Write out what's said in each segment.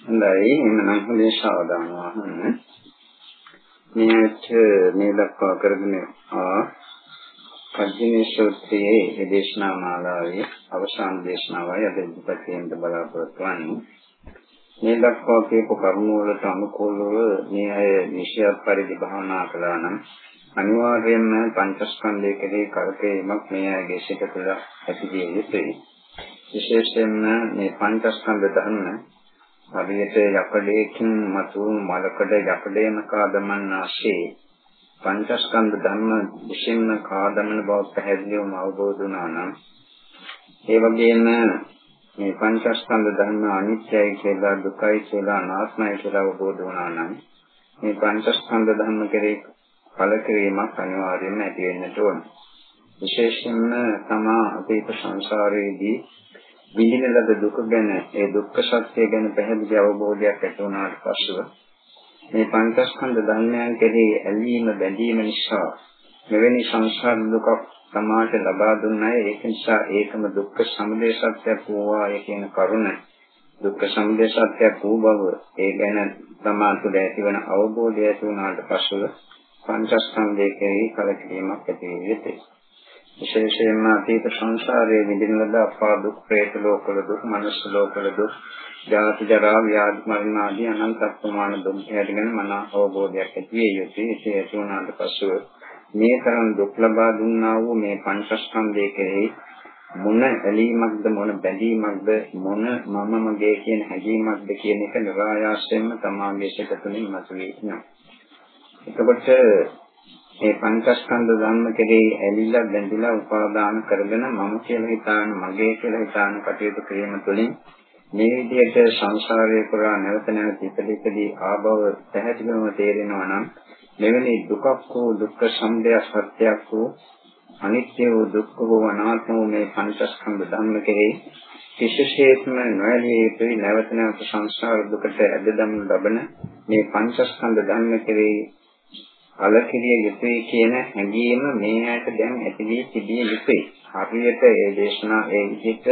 හොඳයි එහෙනම් හොඳින් සාවධානව අහන්න. මේ දක්වා කරගෙන පස්වෙනි සූත්‍රයේ දේශනා මාලාවේ අවසාන දේශනාවයි අද ඉදිරිපත් වෙන්න බලාපොරොත්තු වෙන්නේ. මේ දක්වා කියපු කරුණු වලට අනුකූලව මේ අය විශේෂ පරිදි භාවනා කළා නම් අනිවාර්යයෙන්ම පංචස්කන්ධයේ කෙරෙහි කරකැවීමක් මේ අයගේ සිත තුළ ඇති විය යුතුයි. විශේෂයෙන්ම මේ පංචස්කන්ධ ධර්ම හරියට යකඩයකින් මතු මලකඩ යකඩේම කාදමන්නාසේ පංචස්කන්ධ ධර්ම විසින්න කාදමන බව පැහැදිලිවම අවබෝධ වුණා නම් ඒ වගේම මේ පංචස්කන්ධ ධර්ම අනිත්‍යයි කියලා දුකයි කියලා අනාත්මයි කියලා අවබෝධ වුණා නම් මේ පංචස්කන්ධ ධර්ම කෙරෙහි කලකිරීමක් අනිවාර්යයෙන්ම ඇති වෙන්නට ඕන. විශේෂයෙන්ම තමා අතීත සංසාරයේදී විඳින ලද දුක ගැන ඒ දුක්ඛ සත්‍ය ගැන පැහැදිලි අවබෝධයක් ඇති වුණාට පස්සෙ මේ පංචස්කන්ධ ධර්මයන් කෙරෙහි ඇලීම බැඳීම නිසා මෙවැනි සංසාර දුක සමාජ ලබා දුන්නාය. ඒක නිසා ඒකම දුක්ඛ සමුදය සත්‍යයක් වූවා කියන කරුණ දුක්ඛ සමුදය සත්‍යයක් වූ බව ඒ ගැන සමාතුල ඇතිවන අවබෝධය ඇති වුණාට පස්සෙ පංචස්කන්ධය කෙරෙහි කලකිරීමක් ඇති වෙ යුතුයි. විශේෂයෙන්ම අතීත සංසාරයේ විඳින ලද අපා දුක්, ප්‍රේත ලෝකවල දුක්, මනුෂ්‍ය ලෝකවල දුක්, ජාති ජරා ව්‍යාධි මරණ ආදී අනන්ත ප්‍රමාණ දුක් ගැන මන අවබෝධයක් ඇති විය යුතුයි. ඒ ඇති වුණාට පසුව මේ තරම් දුක් ලබා දුන්නා වූ මේ පංචස්කන්ධය කෙරෙහි මොන ඇලීමක්ද මොන බැඳීමක්ද මොන මම මගේ කියන හැඟීමක්ද කියන එක නිරායාසයෙන්ම තමාගේ සිත තුළින් මතුවේ යනවා. එතකොට මේ පංචස්කන්ධ ධර්ම කෙරෙහි ඇලිලා බැඳිලා උපාදාන කරගෙන මම කියලා හිතාන මගේ කියලා හිතාන කටයුතු කිරීම තුළින් මේ විදිහට සංසාරයේ පුරා නැවත නැවත ඉපදෙකදී ආභව පැහැදිලිවම තේරෙනවා නම් මෙවැනි දුකක් වූ දුක්ඛ සමුදය සත්‍යයක් වූ අනිත්‍ය වූ දුක්ඛ වූ අනාත්ම වූ මේ පංචස්කන්ධ ධර්ම කෙරෙහි කිසිසේත්ම නොඇලී යුතුයි. නැවත නැවත සංසාර දුකට ඇදදමු ලබන මේ පංචස්කන්ධ ධර්ම කෙරෙහි කලකිරිය යුතුයි කියන හැඟීම මේ ඇයට දැන් ඇති වී තිබිය යුතුයි. හරියට ඒ දේශනා ඒ විදිහට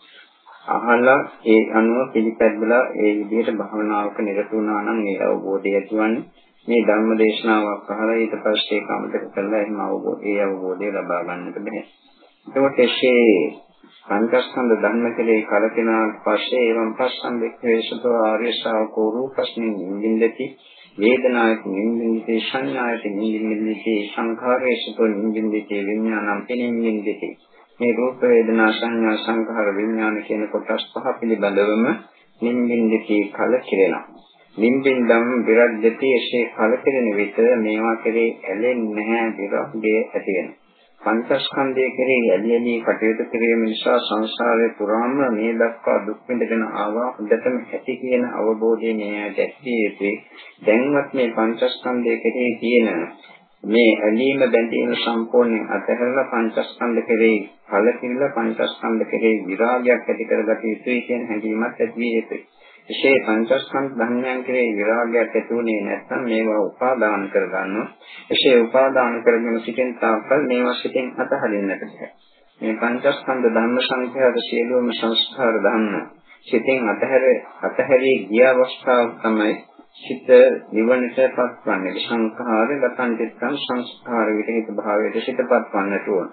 අහලා ඒ අනුව පිළිපැදලා ඒ විදිහට භාවනාවක නිරත වුණා නම් ඒ අවබෝධය ඇතිවන්නේ මේ ධර්ම දේශනාවක් අහලා ඊට පස්සේ කමතක කරලා එහෙම අවබෝධය ලබා ගන්නට බැහැ. ඒකට එසේ පංචස්කන්ධ ධර්ම කෙරෙහි කලකිනාට පස්සේ එවම් පස්සම්බෙක්ඛේසතෝ ආර්ය ශ්‍රාවකෝ රූපස්මින් නින්දින්දති වේදනායක නින්දින්දති සංඥායක නින්දින්දති සංඛාරේසතෝ නින්දින්දති විඥානම් නින්දින්දති. මේ රූප වේදනා සංඥා සංඛාර විඥාන කියන කොටස් පහ පිළිබඳවම නින්දින්දති කලකිරෙනවා. නින්දින්දම් විරජ්‍යති එසේ කලකිරෙන විට මේවා කෙරෙහි ඇලෙන්නේ නැහැ, විරාගය ඇති වෙනවා. පංචස්කන්ධය කෙරෙහි ඇලී කටයුතු කිරීම නිසා සංසාරේ පුරාම මේ දක්වා දුක් විඳගෙන ආවා. හොඳටම ඇති කියන අවබෝධය මේ ඇති යුතුයි. දැන්වත් මේ පංචස්කන්ධය කෙරෙහි තියෙන මේ ඇලීම බැඳීම සම්පූර්ණයෙන් අතහැරලා පංචස්කන්ධ කෙරෙහි කලකිරිලා පංචස්කන්ධ කෙරෙහි විරාගයක් ඇති කරගත යුතුයි කියන හැඟීමක් ඇති විය යුතුයි. විශේෂ පංචස්කන්ධ ධර්මයන් කෙරෙහි විරාගයක් ඇති වුණේ නැත්නම් මේවා උපාදාන කරගන්නවා. එසේ උපාදාන කරගෙන සිටින තාක්කල් මේවා සිටින් අතහරින්නට බැහැ. මේ පංචස්කන්ධ ධර්ම සංඛ්‍යාත සියලුම සංස්කාර ධර්ම සිටින් අතහැරී ගිය අවස්ථාව තමයි සිත නිවනටපත් වන්නේ. සංඛාර ගතන් චිත්තං සංස්කාර විරහිත භාවයට සිතපත් වන්නට ඕන.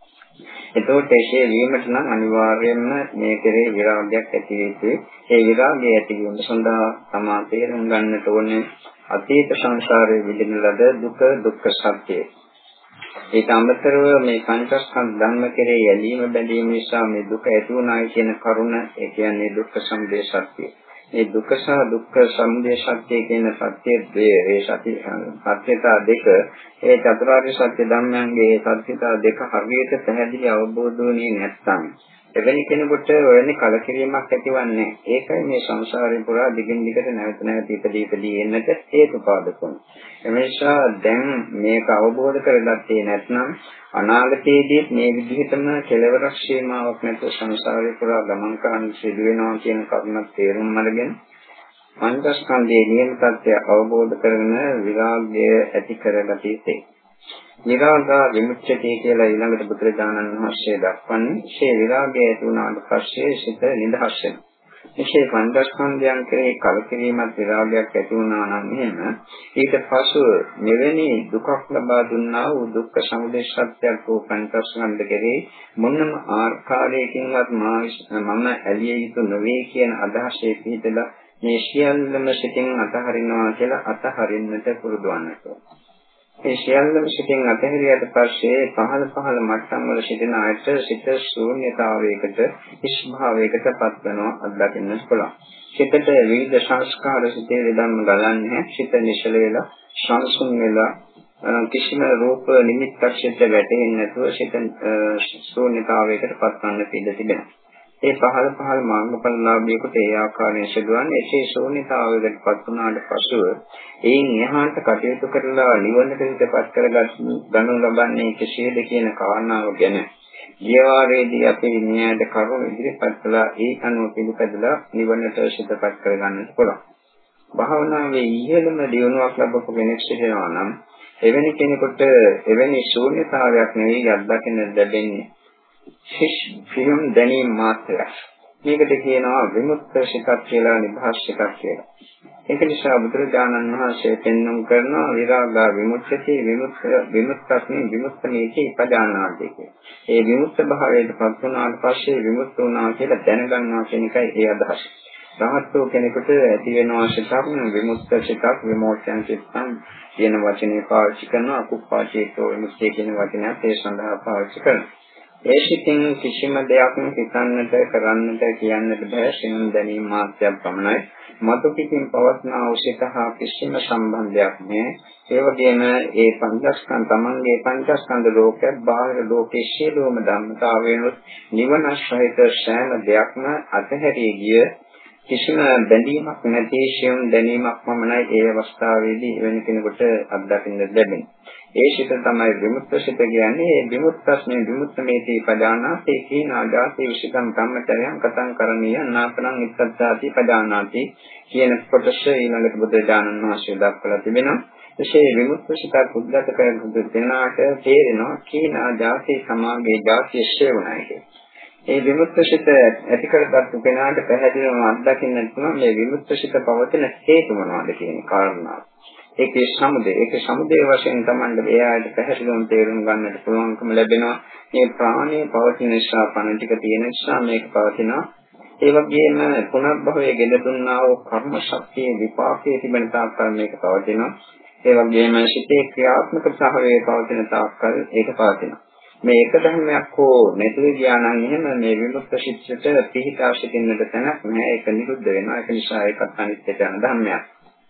එතකොට ඒ වීමට නම් අනිවාර්යයෙන්ම මේ කෙරේ විරාගයක් ඇති වෙන්නේ. ඒ විරාගය ඇති වීම සඳහා තමා තේරුම් ගන්නට ඕනේ අතීත සංසාරයේ විඳින ලද දුක දුක්ඛ සත්‍යය. ඒක අමතරව මේ පංචස්කන්ධ ධර්ම කෙරේ ඇලීම බැඳීම නිසා මේ දුක ඇති වුණායි කියන කරුණ ඒ කියන්නේ දුක්ඛ සමුදය සත්‍යය. මේ දුක්ඛ සහ දුක්ඛ සමුදය සත්‍ය කියන සත්‍ය සත්‍යතා දෙක ඒ චතුරාර්ය සත්‍ය ධර්මයන්ගේ සත්‍යතා දෙක හරියට පැහැදිලි අවබෝධ වෙන්නේ නැත්නම් එවැනි කෙනෙකුට වෙන්නේ කලකිරීමක් ඇතිවන්නේ. ඒකයි මේ සංසාරේ පුරා දිගින් දිගට නැවත නැවත ඉපදී එන්නට හේතුපාදක වුනේ. එනිසා දැන් මේක අවබෝධ කරගත්තේ නැත්නම් අනාගතයේදී මේ විදිහටම කෙලවරක් සීමාවක් නැතුව සංසාරේ පුරා ගමන් කරන්න සිදු වෙනවා කියන කරුණක් තේරුම් අරගෙන පංචස්කන්ධයේ නියම තත්ත්වය අවබෝධ කරගෙන විරාගය ඇති කරගත යුතුයි. විරාගා විමුක්තිය කියලා ඊළඟට බුදුරජාණන් වහන්සේ දක්වන්නේ ශේ විරාගය ඇති වුණාට පස්සේ සිත නිදහස් වෙනවා. විශේෂ පංචස්කන්ධයන් කෙරෙහි කලකිරීමත් විරාගයක් ඇති වුණා නම් එහෙම ඊට පසු මෙවැනි දුකක් ලබා දුන්නා වූ දුක්ඛ සමුදය සත්‍යයක් වූ පංචස්කන්ධ කෙරෙහි මොනම ආකාරයකින්වත් මම ඇලිය යුතු නොවේ කියන අදහසේ පිහිටලා මේ සියල්ලම සිතින් අතහරිනවා කියලා අතහරින්නට පුරුදු වන්නට. ඒ සියල්ලම සිතින් අතහැරියට පස්සේ පහළ මට්ටම් වල සිටින අයට සිත ශූන්‍යතාවයකට ඉස්භාවයකට පත් වෙනවා අත්දකින්න පුළුවන්. සිතට විවිධ සංස්කාර සිතේ විදම්ම ගලන්නේ සිත නිශ්චල වෙලා සංසුන් වෙලා කිසිම රූප නිමිත්තක් සිත වැටෙන්නේ නැතුව සිත ශූන්‍යතාවයකට පත් වන්න පිළ තිබෙනවා. ඒ පහළ මාර්ගඵලලාභියෙකුට ඒ ආකාරයෙන් සිදුවන්නේ ඒ ශූන්‍යතාවයකට පත් වුණාට පසුව එයින් එහාට කටයුතු කරලා නිවනට පිටපත් කරගත් ගනු ලබන්නේ කෙසේද කියන කාරණාව ගැන ගියවාරේදී අපි න්‍යායට කරුණු ඉදිරිපත් කළා. ඒ අනුව පිළිපදලා නිවනට පිටපත් කරගන්නත් පුළුවන්. භාවනාවේ ඉහළම දියුණුවක් ලැබපු කෙනෙක් සිටිනවා නම් එවැනි කෙනෙකුට එවැනි ශූන්‍යතාවයක් නෙවෙයි අත්දකින්න ලැබෙන්නේ සිහින් දැනීම මාත්‍රයක්. මේකට කියනවා විමුක්ත සිතක් කියලා නිදහස් සිතක් කියලා. ඒක නිසා බුදුරජාණන් වහන්සේ පෙන්වුම් කරනවා විරාගා විමුක්තිය විමුක්තස්මින් විමුක්තමේති පදානාති කියලා. ඒ විමුක්ත භාවයට පත් වුණාට පස්සේ විමුක්ත වුණා කියලා දැනගන්නවා කියන එකයි ඒ අදහස. රහත්ෝ කෙනෙකුට ඇති වෙනවා සිතක් විමුක්ත සිතක් විමෝචන සිතක් කියන වචනේ පාවිච්චි කරනවා. අකුප්පාචේතෝ විමුක්තිය කියන වචනයත් ඒ සඳහා පාවිච්චි කරනවා. ඒ සිතින් කිසිම දෙයක් හිතන්නට කරන්නට කියන්නට බෑ. සිහින් දැනීම මාත්‍රයක් පමණයි. මතු පිටින් පවත්නා උසිතහා කිසිම සම්බන්ධයක් නැහැ. ඒ වගේම ඒ පංචස්කන්ධ තමන්ගේ පංචස්කන්ධ ලෝකයක් බාහිර ලෝකයේ සියලුම ධර්මතාවයන් නිවන සහිත සෑම දෙයක්ම අතහැරී ගිය කිසිම බැඳීමක් නැති සියුම් දැනීමක් පමණයි ඒ අවස්ථාවේදී වෙන කෙනෙකුට අත්දකින්න ලැබෙන්නේ. ඒ සිත තමයි විමුක්ත සිත කියන්නේ. ඒ විමුක්තස්නේ විමුක්තමේති පදානාති කීනාදාති විසිකම් කම්මතරයන් කතං කරණීය නාපනං ඉත්තත්තාති පදානාති කියන කොටස ඊළඟට බුදුරජාණන් වහන්සේ දක්වලා තිබෙනවා. එසේ විමුක්ත සිත උද්ගත කරගන්න දෙනාට තේරෙනවා කීනාදාති සමාගේ ධාතිය ශේවණයි කියන්නේ. ඒ විමුක්ත සිත ඇති කරගත්තු කෙනාට පැහැදිලිවම අත්දකින්න පුළුවන් මේ විමුක්ත සිත පවතින හේතු මොනවද කියන කාරණාව. ඒකේ සමුදය වශයෙන් තමයි එයාට පැහැදිලිවම තේරුම් ගන්නට පුළුවන්කම ලැබෙනවා. මේ ප්‍රාණය පවතින නිසා පණ ටික තියෙන නිසා මේක පවතිනවා. ඒ වගේම පුනර්භවයේ ගෙන දුන්නා වූ කර්ම ශක්තිය විපාකයේ තිබෙන තාක්කල් මේක පවතිනවා. ඒ වගේම සිතේ ක්‍රියාත්මක භාවයේ පවතින තාක්කල් ඒක පවතිනවා. මේ එක ධර්මයක් හෝ නැති ගියා නම් එහෙම මේ විමුක්ත සිතට පිහිටා සිටින්නට තැනක් නැහැ. ඒක නිරුද්ධ වෙනවා. ඒක නිසා ඒකත් අනිත්‍ය යන ධර්මයක්.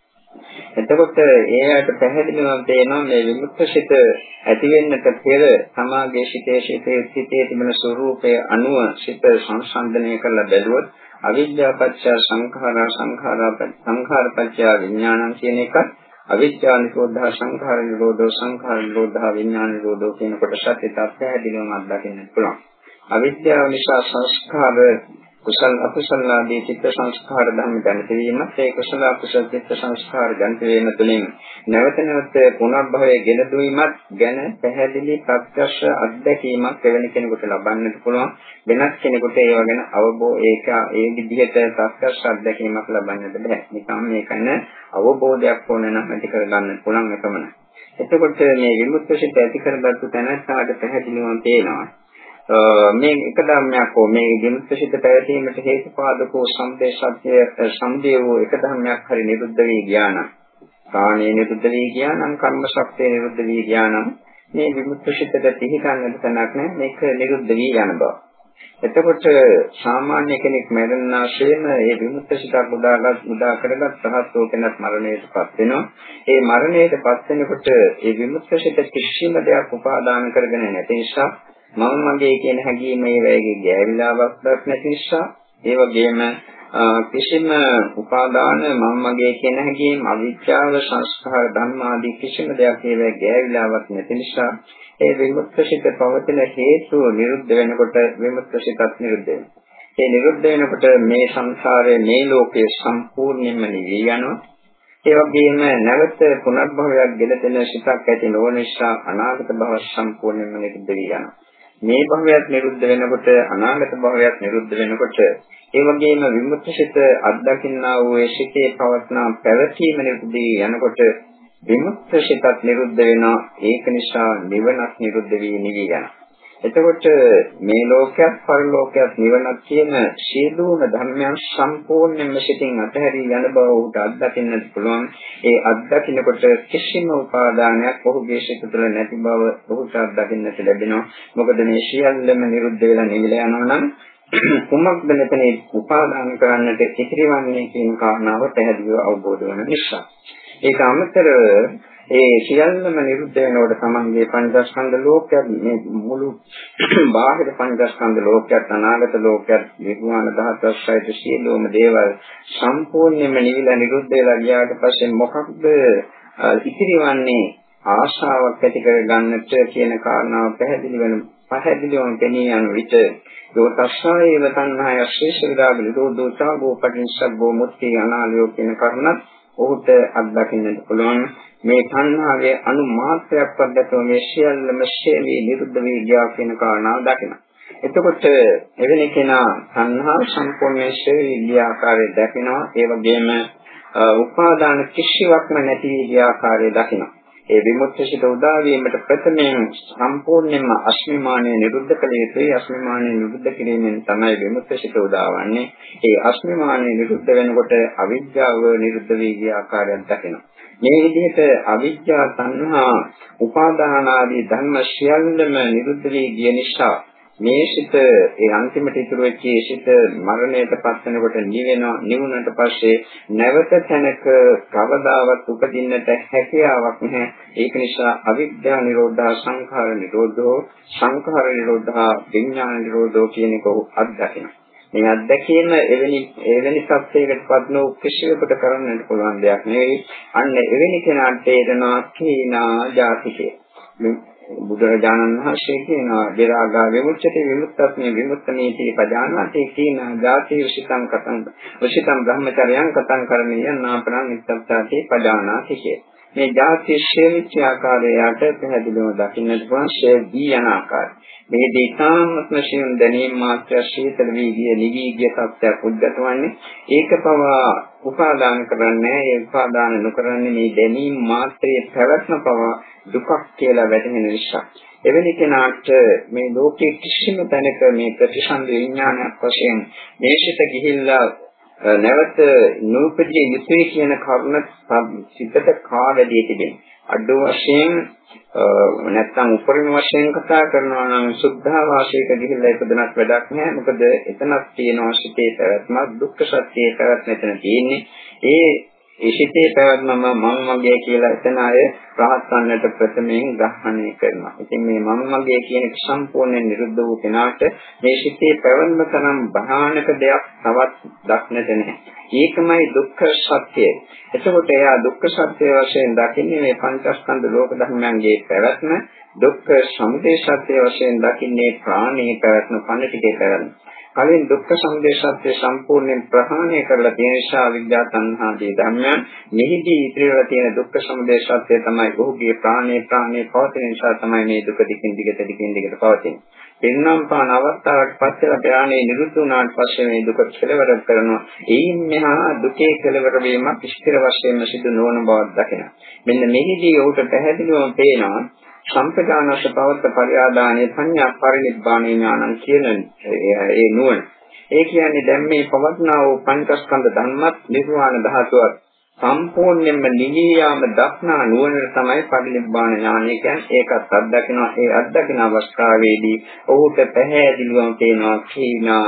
එතකොට ඒකට පැහැදිලිවම තේනවා මේ විමුක්ත සිත ඇති වෙන්නට පෙර සමාගයේ සිතේ තිබෙන ස්වરૂපයේ අනුව සිත සංසන්දනය කරලා බැලුවොත් අවිද්‍යාව පත්‍ය සංඛාර පත්‍ය විඥානං කියන එක අවිද්‍යාව නිරෝධා සංඛාර නිරෝධෝ සංඛාර නිරෝධා විඥාන නිරෝධෝ කියන කොටසත් ඒත් පැහැදිලිවම අත්දකින්න පුළුවන්. අවිද්‍යාව නිසා සංස්කාර කුසල අකුසල ආදී චිත්ත සංස්කාර ධර්ම දැනිත වීමත් ඒ කුසල අකුසල චිත්ත සංස්කාර දැනිත වීම තුළින් නැවත නැවත පුනර්භවයේ ගෙන දුවීමත් ගැන පැහැදිලි ප්‍රත්‍යක්ෂ අත්දැකීමක් වෙන කෙනෙකුට ලබන්නට පුළුවන්. වෙනත් කෙනෙකුට ඒව ගැන ඒ විදිහට ප්‍රත්‍යක්ෂ අත්දැකීමක් ලබන්නට බෑ. නිකම් මේකන අවබෝධයක් ඕන නම් ඇති කරගන්න පුළුවන් එකමයි. එතකොට මේ විමුක්ත සිත ඇති කරගත්තු තැනට පැහැදිලිවම පේනවා මේ එක ධර්මයක් හෝ මේ විමුක්ත සිත පැවතීමට හේතුපාදකෝ සම්දේ වූ එක ධර්මයක් හරි නිරුද්ධ වී ගියා නම් කාණේ නිරුද්ධ වී ගියා නම් කර්ම ශක්තිය නිරුද්ධ වී ගියා නම් මේ විමුක්ත සිතට පිහිටන්නට තැනක් නැහැ. මේක නිරුද්ධ වී යන බව. එතකොට සාමාන්‍ය කෙනෙක් මරණාශයෙන් මේ විමුක්ත සිතක් උදා කරගත් රහත්ෝ කෙනෙක් මරණයටපත් වෙනවා. ඒ මරණයටපත් වෙනකොට මේ විමුක්ත සිත කිසිම දෙයක් උපාදාන කරගෙන නැති නිසා මම මගේ කියන හැඟීම මේ වගේ ගෑවිලාවක් නැති නිසා ඒ වගේම කිසිම උපාදාන මම මගේ කියන හැඟීම අවිද්‍යාව සංස්කාර ධර්ම ආදී කිසිම දෙයක් මේ ගෑවිලාවක් නැති නිසා ඒ විමුක්ත සිත පවතින හේතු නිරුද්ධ වෙනකොට විමුක්ත සිතත් නිරුද්ධ වෙනවා. ඒ නිරුද්ධ වෙනකොට මේ සංසාරයේ මේ ලෝකයේ සම්පූර්ණයෙන්ම නිවි යනවා. ඒ වගේම නැවත පුනර්භවයක් ගෙන දෙන සිතක් ඇති නොවන නිසා අනාගත භව සම්පූර්ණයෙන්ම නිරුද්ධ වී යනවා. මේ භවයත් නිරුද්ධ වෙනකොට අනාගත භවයත් නිරුද්ධ වෙනකොට ඒ වගේම විමුක්තිසිත අත්දකින්නා වූ ඒ සිතේ පවත්නා පැවතීම නිරුද්ධ යනකොට විමුක්තිසිතත් නිරුද්ධ වෙනවා. ඒක නිසා නිවනක් නිරුද්ධ වී නිවි යනවා. එතකොට මේ ලෝකයක් පරලෝකයක් නිවනක් කියන සියලුම ධර්මයන් සම්පූර්ණයෙන්ම සිතින් අතහැරී යන බව උට අත්දකින්නට පුළුවන්. ඒ අත්දකින්නකොට කිසිම උපාදානයක් ඔහුගේ සිත තුළ නැති බව ඔහුට අත්දකින්නට ලැබෙනවා. මොකද මේ සියල්ලම නිරුද්ධ වෙලා නිවිලා යනවා නම් කුමක්ද මෙතන උපාදාන කරන්නට ඉතිරිවන්නේ කියන කාරණාව පැහැදිලිව අවබෝධ වෙන නිසා. ඒක අමතරව ඒ සියල්ලම නිරුද්ධ වෙනකොට තමන්ගේ පංචස්කන්ධ ලෝකයක් මේ මුළු බාහිර පංචස්කන්ධ ලෝකයක් අනාගත ලෝකයක් නිර්වාණ ධාතුස්සයිත සියලුම දේවල් සම්පූර්ණයෙන්ම නිවිලා නිරුද්ධ වෙලා ගියාට පස්සේ මොකක්ද ඉතිරිවන්නේ ආශාවක් ඇති කර ගන්නට කියන කාරණාව පැහැදිලිවම පෙනී යන විට යෝතස්සායව තණ්හාය ශේෂවිරාග නිරෝධෝ චාගෝ පටිච්චසමුප්පාදෝ මුක්ති අනාලයෝ කියන කරුණත් ඔහුට අත්දකින්නට පුළුවන්. මේ තණ්හාවේ අනුමාත්‍රයක්වත් දැකව මේ සියල්ලම ශේවි නිරුද්ධ වී ගියා කියන කාරණාව දකිනවා. එතකොට එවැනි කෙනා තණ්හාව සම්පූර්ණයෙන් ශේවි ගිය ආකාරය දකිනවා. ඒ වගේම උපාදාන කිසිවක්ම නැති වී ගිය ආකාරය දකිනවා. ඒ විමුක්තිසිත උදා වීමට ප්‍රථමයෙන් සම්පූර්ණයෙන්ම අස්මිමානය නිරුද්ධ කළ යුතුයි. අස්මිමානය නිරුද්ධ කිරීමෙන් තමයි විමුක්තිසිත උදාවන්නේ. ඒ අස්මිමානය නිරුද්ධ වෙනකොට අවිද්‍යාව නිරුද්ධ වී ගිය ආකාරයක් දකිනවා. මේ විදිහට අවිද්‍යා තණ්හා උපාදාන ආදී ධර්ම සියල්ලම නිරුද්ධ වී ගිය නිසා මේ සිත ඒ අන්තිමට ඉතුරු වෙච්ච සිත මරණයට පත් වෙනකොට නිවුණට පස්සේ නැවත තැනක කවදාවත් උපදින්නට හැකියාවක් නැහැ. ඒක නිසා අවිද්‍යා නිරෝධා සංඛාර නිරෝධෝ සංඛාර නිරෝධා විඥාන නිරෝධෝ කියන එක අත්දකිනවා. මේ අත්දැකීම එවැනි සත්‍යයකට පත්නෝ කිසිවෙකුට කරන්නට පුළුවන් දෙයක් නෙවෙයි. අන්න එවැනි කෙනාට තේරෙනවා කීනා ජාතිකේ. බුදුරජාණන් වහන්සේ කියනවා විරාගා විමුක්තිය විමුක්තස්මේ විමුක්තනීති පජානාති කීනා ජාති උසිතං බ්‍රහ්මචර්යං කතං කරණීය නාපරං නිත්තත්තාති පජානාති කිය. මේ ජාති ශේවිච්ච ආකාරයට පැහැදිලිව දකින්නට පුළුවන් ශේවී යන ආකාරය. මේ දීතාත්ම ශේවුන් දැනීම මාත්‍ය ශීතල වීගිය නිවීගිය සත්‍යයක් උද්ගතවන්නේ ඒක පවා උපාදාන කරන්නේ ඒ උපාදාන නොකරන්නේ මේ දැනීම මාත්‍රයේ පැවැත්ම පවා දුකක් කියලා වැටහෙන නිසා. එවැනි කෙනාට මේ ලෝකයේ කිසිම තැනක මේ ප්‍රතිසන්දි විඥානයක් වශයෙන් මේ සිත ගිහිල්ලා නැවත නූපදී යුතුය කියන කරුණ සිතට කාවැදී තිබෙනවා. අඩු වශයෙන් නැත්නම් උපරිම වශයෙන් කතා කරනවා නම් සුද්ධාවාසයක ගිහිල්ලා ඉපදනක් වැඩක් නැහැ. මොකද එතනක් තියෙනවා සිතේ පැවැත්මක් දුක්ඛ සත්‍යයේ පැවැත්ම එතන තියෙන්නේ. ඒ සිතේ පැවැත්මම මම මගේ කියලා එතන අය රහත් වන්නට ප්‍රථමයෙන් ග්‍රහණය කරනවා. ඉතින් මේ මම මගේ කියන එක සම්පූර්ණයෙන් නිරුද්ධ වූ කෙනාට මේ සිතේ පැවැත්ම තරම් භයානක දෙයක් තවත් දක්නට නැහැ. ඒකමයි දුක්ඛ සත්‍යය. එතකොට එයා දුක්ඛ සත්‍ය වශයෙන් දකින්නේ මේ පංචස්කන්ධ ලෝක ධර්මයන්ගේ පැවැත්ම, දුක්ඛ සමුදය සත්‍ය වශයෙන් දකින්නේ ප්‍රාණයේ පැවැත්ම, පණිතිකේ පැවැත්ම. කලින් දුක්ඛ සමුදය සත්‍ය සම්පූර්ණයෙන් ප්‍රහාණය කරලා තියෙන නිසා විද්‍යා තණ්හාදී ධර්මයන් මෙහිදී ඉතිරිවලා තියෙන දුක්ඛ සමුදය සත්‍ය තමයි ඔහුගේ ප්‍රාණයේ පවතින නිසා තමයි මේ දුක දිගින් දිගට පවතින්නේ. එන්නම් පාන අවස්ථාවට පස්සේ ප්‍රාණයේ නිරුද්ධ වුණාට පස්සේ මේ දුක කෙලවර කරනවා. එයින් මෙහා දුකේ කෙලවර වීමක් ස්ථිර වශයෙන්ම සිදු නොවන බවක් දකිනවා. මෙන්න මෙහිදී ඔහුට පැහැදිලිවම පේනවා සම්පදානස්ස පවත්ත පරිආදානයේ සංඥා පරිනිබ්බාණේ ඥානං කියන ඒ නුවණ. ඒ කියන්නේ දැන් මේ පවත්නා වූ පංචස්කන්ධ ධර්මත් නිර්වාණ ධාතුවත් සම්පූර්ණයෙන්ම නිවියාම දක්නා නුවණ තමයි පරිනිබ්බාණ ඥානය කියන්නේ. ඒකත් අත්දකිනවා. ඒ අත්දකින අවස්ථාවේදී ඔහුට පැහැදිලිවම පේනවා කීනා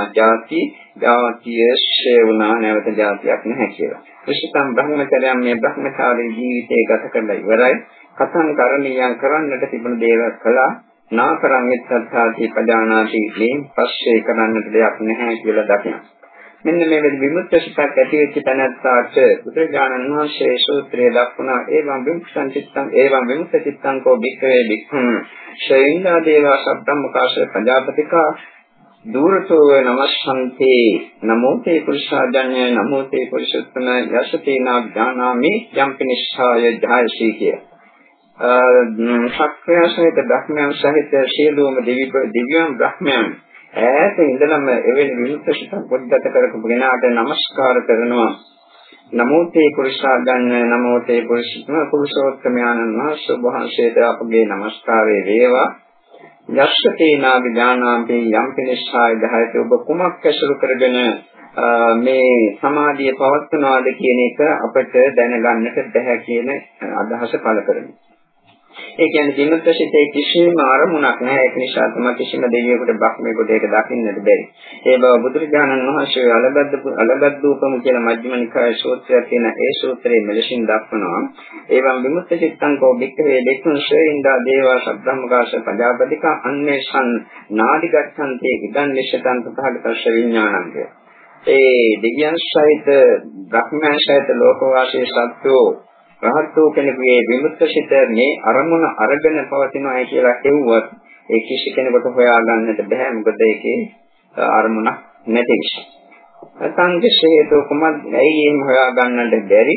ජාතිය ශේවුණා නැවත ජාතියක් නැහැ කියලා. විශේෂයෙන් බ්‍රහ්මචර්යයන් මේ බ්‍රහ්මචාරී ජීවිතය ගත කරලා ඉවරයි. කතං කරණීයං කරන්නට තිබුණු දේවල් කළා. නාකරං එත්තත්තාති පජානාති මේ පස්සේ කරන්නට දෙයක් නැහැ කියලා දකිනවා. මෙන්න මේ විමුක්ති සිතක් ඇති වෙච්ච තැනත්තාට බුදුරජාණන් වහන්සේ සූත්‍රයේ දක්වනා ඒවම් විමුක්තං චිත්තං ඒවම් විමුක්ති චිත්තං කෝ භික්ඛවේ භික්ඛුං ශෛන්දා දේවා සබ්බම්කාශ ප්‍රජාපතිකා දූරතෝ නමස්සන්තේ නමෝ තේ පුරුෂාජඤ්ඤ නමෝ තේ පුරුෂෝත්තම යසතේනා ඥානාමි යම්පිනිස්සාය ජායසී කිය. සක්‍රිය සහිත බ්‍රහ්මයන් සහිත සියලුම දිව්‍යයන් බ්‍රහ්මයන් ඈත ඉඳලම එවැනි විමුක්ත සිතක් පොඩ්ඩට කරපු කෙනාට নমස්කාර කරනවා. නමෝ තේ පුරුෂාගන්න නමෝ තේ පුරුෂෝත්තමයන්න් වහන්සේට අපගේ নমස්කාරය වේවා. යස්සතේ නාග ඥානාම්පේ යම් පිනිස්සාය දහයට ඔබ කුමක් ඇසුරු කරගෙන මේ සමාධිය පවත්වනවාද කියන එක අපට දැනගන්නට බැහැ කියන අදහස පළ කරනවා. ඒ කියන්නේ විමුක්ත සිතේ කිසිම අරමුණක් නැහැ. ඒක නිසා තමයි කිසිම දෙවියෙකුට බ්‍රහ්මයෙකුට ඒක දකින්නට බැරි. ඒ බව බුදුරජාණන් වහන්සේ අලගද්දූපම කියලා මජ්ක්‍ධිම නිකායේ සූත්‍රයක් තියෙන ඒ සූත්‍රයේ මෙලෙසින් දක්වනවා. ඒවම් විමුක්ත චිත්තං කෝ භික්ඛවේ බික්ඛුන් ශ්‍රේන්දා දේවා සබ්‍රහ්මකාශ පජාපතික අන්නේසං නාදි ගච්ඡන්ති ඉදන් නිශ්චතං තථාගතස්ස විඥානං කිය. ඒ දෙවියන් සහිත බ්‍රහ්මයන් සහිත ලෝකවාසී සත්වෝ රහත් වූ කෙනෙකුගේ විමුක්ත සිත මේ අරමුණ අරගෙන පවතිනවා කියලා කියුවත් ඒ කිසි කෙනෙකුට හොයාගන්නට බෑ. මොකද ඒකේ අරමුණක් නැති නිසා. සංකේතෝ කුමත් ඇයි එහෙම හොයාගන්නට බැරි?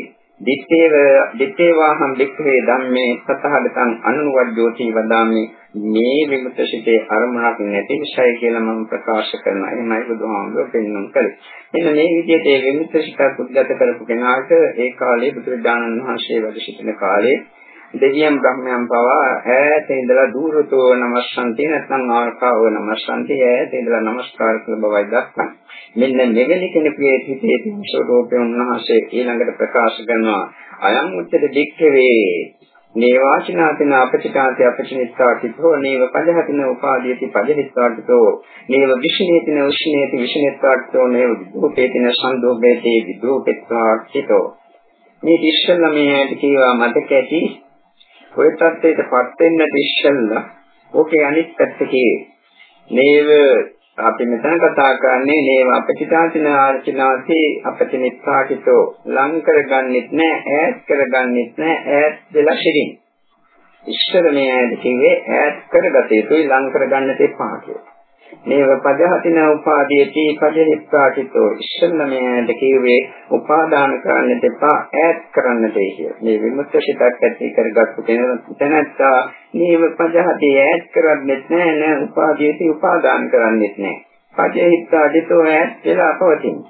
දිත්තේවාහම් වික්ඛේ ධම්මේ සතහදතං අනුවද්දෝති වදාමි. මේ විමුක්ත සිතේ අරමුණක් නැති නිසායි කියලා මම ප්‍රකාශ කරනවා. එහෙමයි බුදුහාමුදුරුවෝ පෙන්වන්න කලේ. මෙන්න මේ විදිහට මේ විමුක්ත සිත උද්ගත කරපු කෙනාට ඒ කාලේ බුදුරජාණන් වහන්සේ වැඩ සිටින කාලේ දෙවියන් බ්‍රහ්මයන් පවා ඈත ඉඳලා දූරතෝ නමස්සන්ති නැත්නම් ආකාව නමස්සන්ති ඈත ඉඳලා නමස්කාර කළ බවයි දක්වන්නේ. මෙන්න මෙවැනි කෙනෙකුගේ හිතේ තියෙන ස්වરૂපය උන්වහන්සේ ඊළඟට ප්‍රකාශ කරනවා. අයං උච්චද දික්ඛවේ නේවාචිනාතින අපචිතාති අපචිනිත්තාතිතෝ නේව පදහතින උපාදීති පදහිත්තාතිතෝ නේව විෂණේතින උෂ්ණේති විෂණේත්තාතිතෝ නේව විදූපේතින සන්දෝපේති විදූපෙත්තාතිතෝ. මේ ඉස්සෙල්ලා මේ කියවා මතක ඇති ඔය තත්ත්වයටපත් වෙන්න ඉස්සෙල්ලා ඕකේ අනිත් පැත්ත කියේ නේව අපි මෙතන කතා කරන්නේ නේව අපචිතාතින ආර්චිනාති අපචිනිත්තාතිතෝ ලං කරගන්නෙත් නෑ ඈත් කරගන්නෙත් නෑ ඈත් වෙලා සිටින්. ඉස්සර මේ ඇයිද කිව්වේ ඈත් කරගත යුතුයි ලං කරගන්නට එපා කියලා. නේව පදහතින උපාදීති පදහිත්තාතිතෝ ඉස්සර මේ ඇයිද කිව්වේ උපාදාන කරන්නට එපා ඈත් කරන්නට කියලා. මේ විමුක්ත සිතක් ඇති කරගත්තු තැනත්තා නේව පදහති ඈත් කරන්නෙත් නෑ නෑ උපාදීති උපාදාන කරන්නෙත් නෑ. පදහිත්තාතිතෝ ඈත් වෙලා පවතින.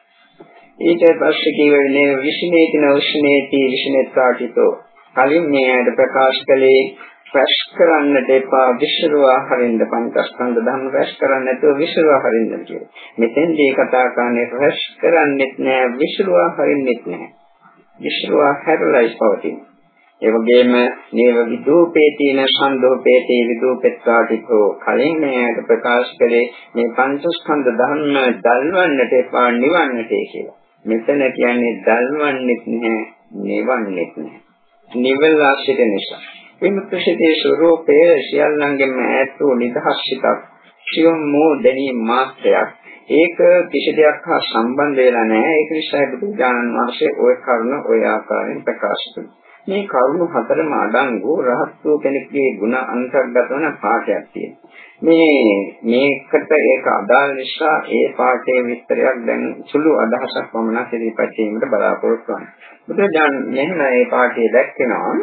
ඊට පස්සේ කිව්වේ නේව විෂණේතින උෂ්ණේති විෂණේත්තාතිතෝ කලින් මේ ඇයිද ප්‍රකාශ කළේ රැස් කරන්නට එපා විශ්රුවා හරින්න පංචස්කන්ධ ධර්ම රැස් කරන්නේ නැතුව විශ්රුවා හරින්න කියලා. මෙතෙන්දී කතා කරන්නේ රැස් කරන්නේත් නෑ විශ්රුවා හරින්නෙත් නෑ. විශ්රුවා හැරලයි පවතින. ඒ වගේම නේව විදූපේතින සන්දෝපේති විදූපෙත්වාටිකෝ කලින් මේකට ප්‍රකාශ කළේ මේ පංචස්කන්ධ ධර්ම දල්වන්නට එපා නිවන්නට කියලා. මෙතන කියන්නේ දල්වන්නෙත් නෑ නිවන්නෙත් නෑ. නිවලා සිටින නිසා විමුක්ත සිතේ ස්වરૂපය සියල්ලංගෙම ඈත් වූ නිදහස් සිතක්. සියුම් වූ දැනීම මාත්‍රයක්. ඒක කිසි දෙයක් හා සම්බන්ධ වෙලා නැහැ. ඒක නිසා බුදුජානන් වහන්සේ ওই කරුණ ওই ආකාරයෙන් ප්‍රකාශ කළා. මේ කරුණු හතරම අඩංගු රහත් වූ කෙනෙකුගේ ගුණ අන්තර්ගත වන පාඩයක් තියෙනවා. මේකට ඒක අදාළ නිසා ඒ පාඩයේ විස්තරයක් දැන් සුළු අදහසක් වමනා ඉදිරිපත් කිරීමට බලාපොරොත්තු වෙනවා. බුදුජානන් මෙන්න මේ පාඩයේ දැක්කනවා.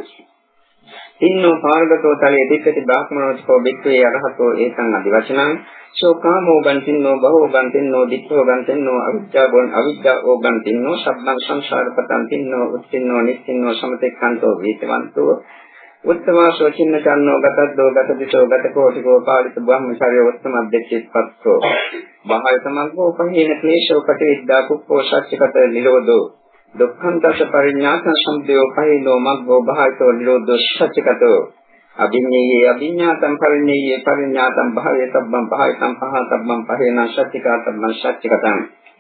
ඉන්නෝ පාරගතෝ තලයේ දික්කති බ්‍රාහ්මනෝස්කෝ බික්ඛවේ අරහතෝ ඒතං අදිවචනං සෝකාමෝ ගන්තින්නෝ බහෝ ගන්තින්නෝ දික්ඛෝ ගන්තින්නෝ අවිජ්ජාෝ ගන්තින්නෝ සබ්බං සංසාරපතං තින්නෝ උත්තින්නෝ නිත්තින්නෝ සමතෙක්ඛන්තෝ වේතවන්තෝ උත්තමාසෝ චින්නචන්නෝ ගතද්දෝ ගතදිසෝ ගතකෝටිකෝ පාලිත බ්‍රහ්මචර්ය උත්තමද්දෙච්චිප්පස්සෝ බහයතමග්ගෝ පහේන ක්ලේශෝ පටිවිද්දා කුප්පෝ සච්චකත නිරෝධෝ දුක්ඛන්තස පරිඥාසං සම්පයෝ පහිනෝ මග්ගෝ භායතෝ නිරෝධෝ සච්චකතෝ අභිඤ්ඤේ අභිඤ්ඤාතං පරිඤ්ඤේ පරිඤ්ඤාතං භායතබ්බං භායතං පහතබ්බං පහේන සච්චිකාතබ්බං සච්චිකතං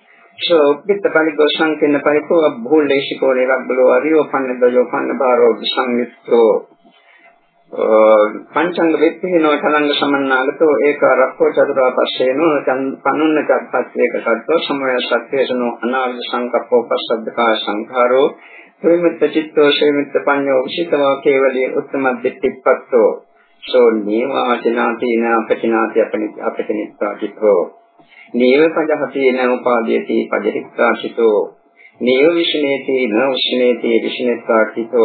සෝපිත පරිගෝ සංකේන පරිකෝ භූලේශිකෝ නිරබ්බලෝ අරියෝ පන්නදයෝ පන්නබාරෝ විසංයුක්තෝ පංචංග වෙප්පිනෝ තලංග සමන්නාගතෝ ඒක රක්ඛෝ චතුරා පස්සේනෝ පනුන්න චත්පත්ේක සත්ත්ව සමය සත්‍යේසනෝ අනාවිද සංකප්පෝ පස්සද්දකා සංඛාරෝ විමුක්ත චිත්තෝ ශ්‍රේමිත පඤ්ඤෝ විශිතවා කේවලී උත්තම දිට්ඨිප්පත්තෝ සෝ නීවාචනාතින අපචිනාති අපචිනිත්තාතිතෝ නීව පජහතේන උපාදීති පජහිත්තාතිතෝ නීව විෂණේති න උෂ්ණේති විෂණේත්තාතිතෝ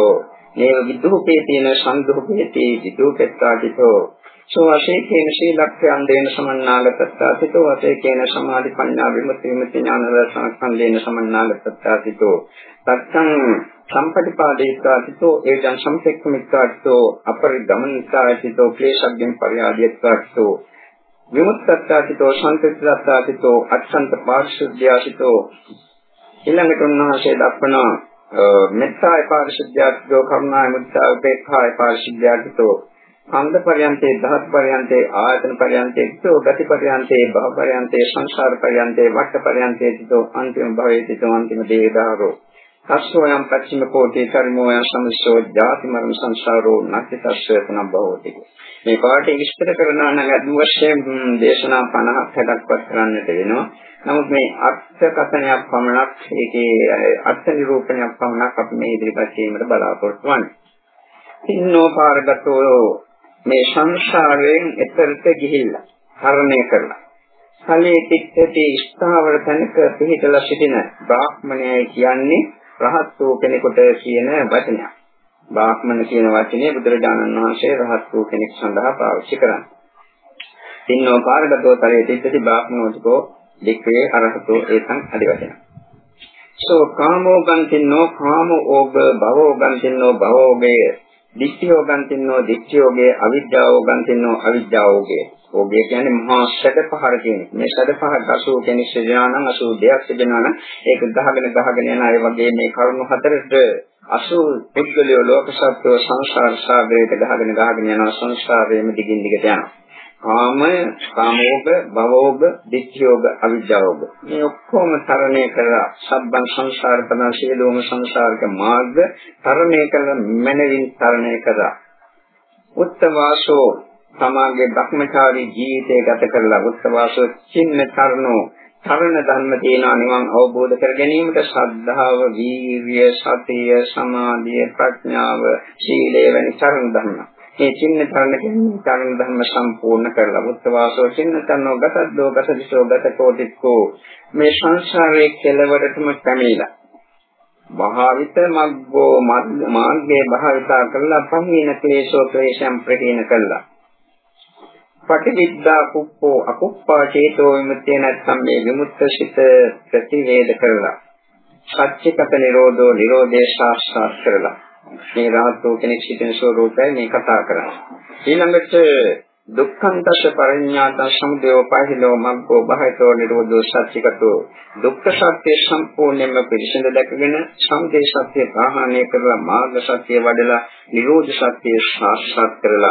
මේ විදුපේ තියෙන සංදුපේති විදුපෙත්තාදිතෝ සෝ අශේකේන ශීලක්ඛයන් දේන සමන්නාගතත්තාසිතෝ අශේකේන සමාධි පඤ්ඤා විමුක්ති විමුක්ති ඥාන රසංඛන්දේන සමන්නාගතත්තාසිතෝ තත්තං සම්පටිපාදේත්තාසිතෝ ඒජං සම්පෙක්ඛමිත්තාසිතෝ අපරිගමනිත්තාසිතෝ ක්ලේශග්ගෙන් පරිආදියත්තාසිතෝ විමුක්තත්තාසිතෝ සම්පෙක්ඛත්තාසිතෝ අත්සන්ත පාරිශුද්ධ්‍යාසිතෝ ඊළඟට උන්වහන්සේ දක්වනවා මෙත්තාය පාරිශුද්ධ්‍යාසිතෝ කරුණාය මුදිතාය උපේක්ඛාය පාරිශුද්ධ්‍යාසිතෝ කන්ද පරියන්තේ දහත් පරියන්තේ ආයතන පරියන්තේ සෝ ගති පරියන්තේ භව පරියන්තේ සංසාර පරියන්තේ වට පරියන්තේ තිතෝ අන්තිම භවයේ තිතෝ අන්තිම දේදාරෝ තස්සෝයම් පච්චිම කෝටි කර්මෝයම් සම්සෝ ජාති මරණ සංසාරෝ නැති තස්සයතන භවෝති මේ පාඩේ විස්තර කරනවා නම් අද වශයෙන් දේශනා 50ක් 60ක්වත් කරන්නට වෙනවා. නමුත් මේ අර්ථ කථනයක් පමණක් ඒකේ අර්ථ නිරූපණයක් පමණක් අපි මේ ඉදිරිපත් කිරීමට බලාපොරොත්තු වෙන්නේ. ඉන්නෝ පාරගතෝ මේ සංසාරයෙන් එතරට ගිහිල්ලා හරණය කරලා ඵලයේ පිටති ස්ථාවර තැනක පිහිටලා සිටින බ්‍රාහ්මණයයි කියන්නේ රහත් වූ කෙනෙකුට කියන වචනයක්. බ්‍රාහ්මණ කියන වචනේ බුදුරජාණන් වහන්සේ රහත් වූ කෙනෙක් සඳහා පාවිච්චි කරන්නේ. ඉන්නෝ පාරගතෝ තරේ පිටති බ්‍රාහ්මණෝතිකෝ දික්කේ අරහතෝ ඒතං අදි වචන. සෝ කාමෝ ගන්තිනෝ කාමෝ ඕග භවෝ ගන්තිනෝ භවෝගේ දික්ඛයෝ ගන්තිනෝ දික්ඛයෝගේ අවිද්‍යාවෝ ගන්තිනෝ අවිද්‍යාවෝගේ ඕගේ කියන්නේ මහා ෂඩ පහර කියන්නේ. මේ ෂඩ පහර 80 කෙනෙක් සිදෙනා නම් 82ක් සිදෙනා නම් ඒක ගහගෙන යන අය වගේ මේ කරුණු හතරට 80 පුද්ගලයෝ ලෝක සත්ව සංසාර සාගරයට ගහගෙන යනවා සංසාරයේම දිගින් දිගට යනවා. කාමෝග භවෝග දික්ඛයෝග අවිද්‍යාවෝග මේ ඔක්කොම තරණය කරලා සබ්බන් සංසාර පන සියලුම සංසාරික මාර්ග තරණය කළ මනවින් තරණය කරලා උත්තවාසෝ සමාගයේ භක්මචාරී ජීවිතය ගත කරලා උත්තවාසෝ චින්න තරණෝ තරණ ධර්ම තියෙනවා නිවන් අවබෝධ කර ගැනීමට ශ්‍රද්ධාව වීර්ය සතිය සමාධිය ප්‍රඥාව සීලය වැනි තරණ ධර්ම මේ චින්න තරණ කියන්නේ තරණ ධර්ම සම්පූර්ණ කරලා උත්තවාසෝ චින්න තරණෝ ගතද්දෝ ගතදිසෝ ගතකෝටික්කෝ මේ සංසාරයේ කෙලවරටම පැමිණලා භාවිත මග්ගෝ මාර්ගයේ භාවිතා කරලා පහින ක්ලේශෝ ක්ලේශම් ප්‍රහීන කළා පටිවිද්දා කුප්පෝ අකුප්පා චේතෝ විමුක්තිය නැත්නම් මේ විමුක්තසිත ප්‍රතිවේද කරලා සත්‍යගත නිරෝධෝ නිරෝධේ සාක්ෂාත් කරලා මේ රහතෝ කෙනෙක් සිටින ස්වરૂපය මේ කතා කරන්නේ. ඊළඟට දුක්ඛන්තස්ස පරිඤ්ඤාතං සමුදයෝ පහිලෝ මග්ගෝ භයතෝ නිරෝධෝ සත්‍යගතෝ දුක්ඛ සත්‍ය සම්පූර්ණයෙන්ම පිළිසිඳ දැකගෙන සමුදය සත්‍ය ප්‍රහාණය කරලා මාර්ග සත්‍ය වඩලා නිරෝධ සත්‍ය සාක්ෂාත් කරලා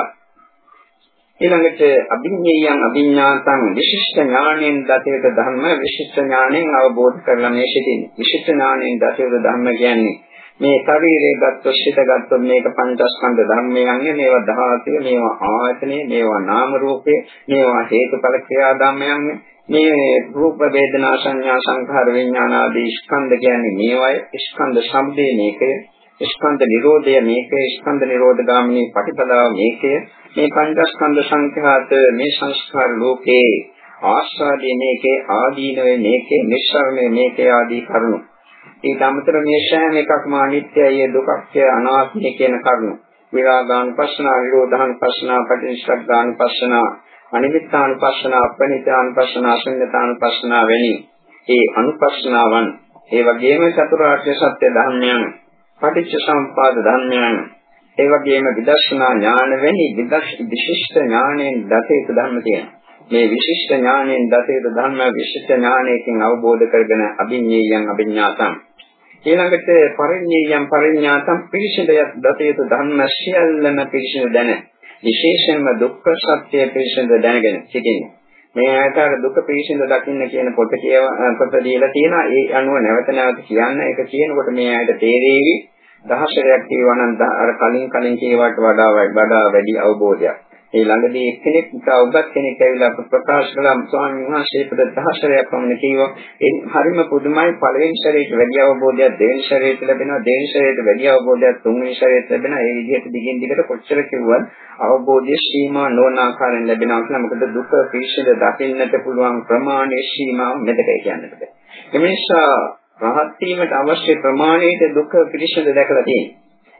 ඊළඟට අභිඤ්ඤයයන් අභිඥාතං විශිෂ්ට ඥාණයෙන් දතේත ධර්ම විශිෂ්ට ඥාණයෙන් අවබෝධ කරලා මේ සිටින්නේ. විශිෂ්ට ඥාණයෙන් දතේත ධර්ම කියන්නේ මේ ශරීරයේ ගත්තොත් සිත ගත්තොත් මේක පංචස්කන්ධ ධර්මයන්ගේ මේවා ධාතුය මේවා ආයතනේ මේවා නාම රූපේ මේවා හේතුඵල ක්‍රියා ධර්මයන්ගේ මේ රූප වේදනා සංඥා සංඛාර විඥාන ආදී ස්කන්ධ කියන්නේ මේවයි ස්කන්ධ සම්දේ මේකය ස්කන්ධ නිරෝධය මේකේ ස්කන්ධ නිරෝධ ගාමිනී පටිපදාව මේකේ මේ පංචස්කන්ධ සංඛ්‍යාත මේ සංස්කාර ලෝකේ ආස්වාදී මේකේ ආදීනවේ මේකේ නිස්සාරණේ මේකේ ආදී කරුණු ඊට අමතරව මේ සෑම එකක්ම අනිත්‍යය දුක්ඛය අනාත්මය කියන කරුණු විරාගානුපස්සනා නිරෝධානුපස්සනා පටිච්චසමුප්පාදානුපස්සනා අනිමිත්තානුපස්සනා අපනිත්‍යානුපස්සනා ශුන්‍යතානුපස්සනා වැනි ඒ අනුපස්සනාවන් ඒ වගේම චතුරාර්ය සත්‍ය ධර්මයන් පටිච්ච සමුප්පාද ධර්මයන් ඒ වගේම විදර්ශනා ඥාන වැනි විශිෂ්ට ඥානයෙන් දතේත ධර්ම තියෙනවා. මේ විශිෂ්ට ඥානයෙන් දතේත ධර්ම විශිෂ්ට ඥානයෙන් අවබෝධ කරගෙන අභිඤ්ඤයයන් අභිඥාතං ඊළඟට පරිඤ්ඤයයන් පරිඥාතං පිරිසිදු දතේත ධර්ම සියල්ලම පිරිසිදු දැන විශේෂයෙන්ම දුක්ඛ සත්‍ය පිරිසිදු දැනගෙන සිටින්නේ. මේ ආයත අර දුක පිරිසිදු දකින්න කියන පොත දීලා තියෙනවා. ඒ අනුව නැවත නැවත කියන්න ඒක කියනකොට මේ ආයත තේරෙවි. දහසරයක් කියනවා නම් අර කලින් කියවට වඩා වැඩි අවබෝධයක්. ඒ ළඟදී එක්කෙනෙක් උගත් කෙනෙක් ඇවිල්ලා ප්‍රකාශ කළා ස්වාමීන් වහන්සේට දහසරයක් වමන කිව්වා. ඒ හරිම පුදුමයි පළවෙනි ශරීරයට වැඩි අවබෝධයක් දෙවෙනි ශරීරයට ලැබෙනවා. දෙවෙනි ශරීරයට වැඩි අවබෝධයක් තුන්වෙනි ශරීරයට ලැබෙනවා. ඒ විදිහට දිගින් දිගට කොච්චර කිව්වත් අවබෝධයේ සීමා නොවන ආකාරයෙන් ලැබෙනවා කියලා. මොකද දුක පිළිසිඳ දකින්නට පුළුවන් ප්‍රමාණයේ සීමාව මෙතකයි කියන්නට බෑ. ඒ නිසා රහත් වීමට අවශ්‍ය ප්‍රමාණයට දුක පිළිසිඳ දැකලා තියෙනවා.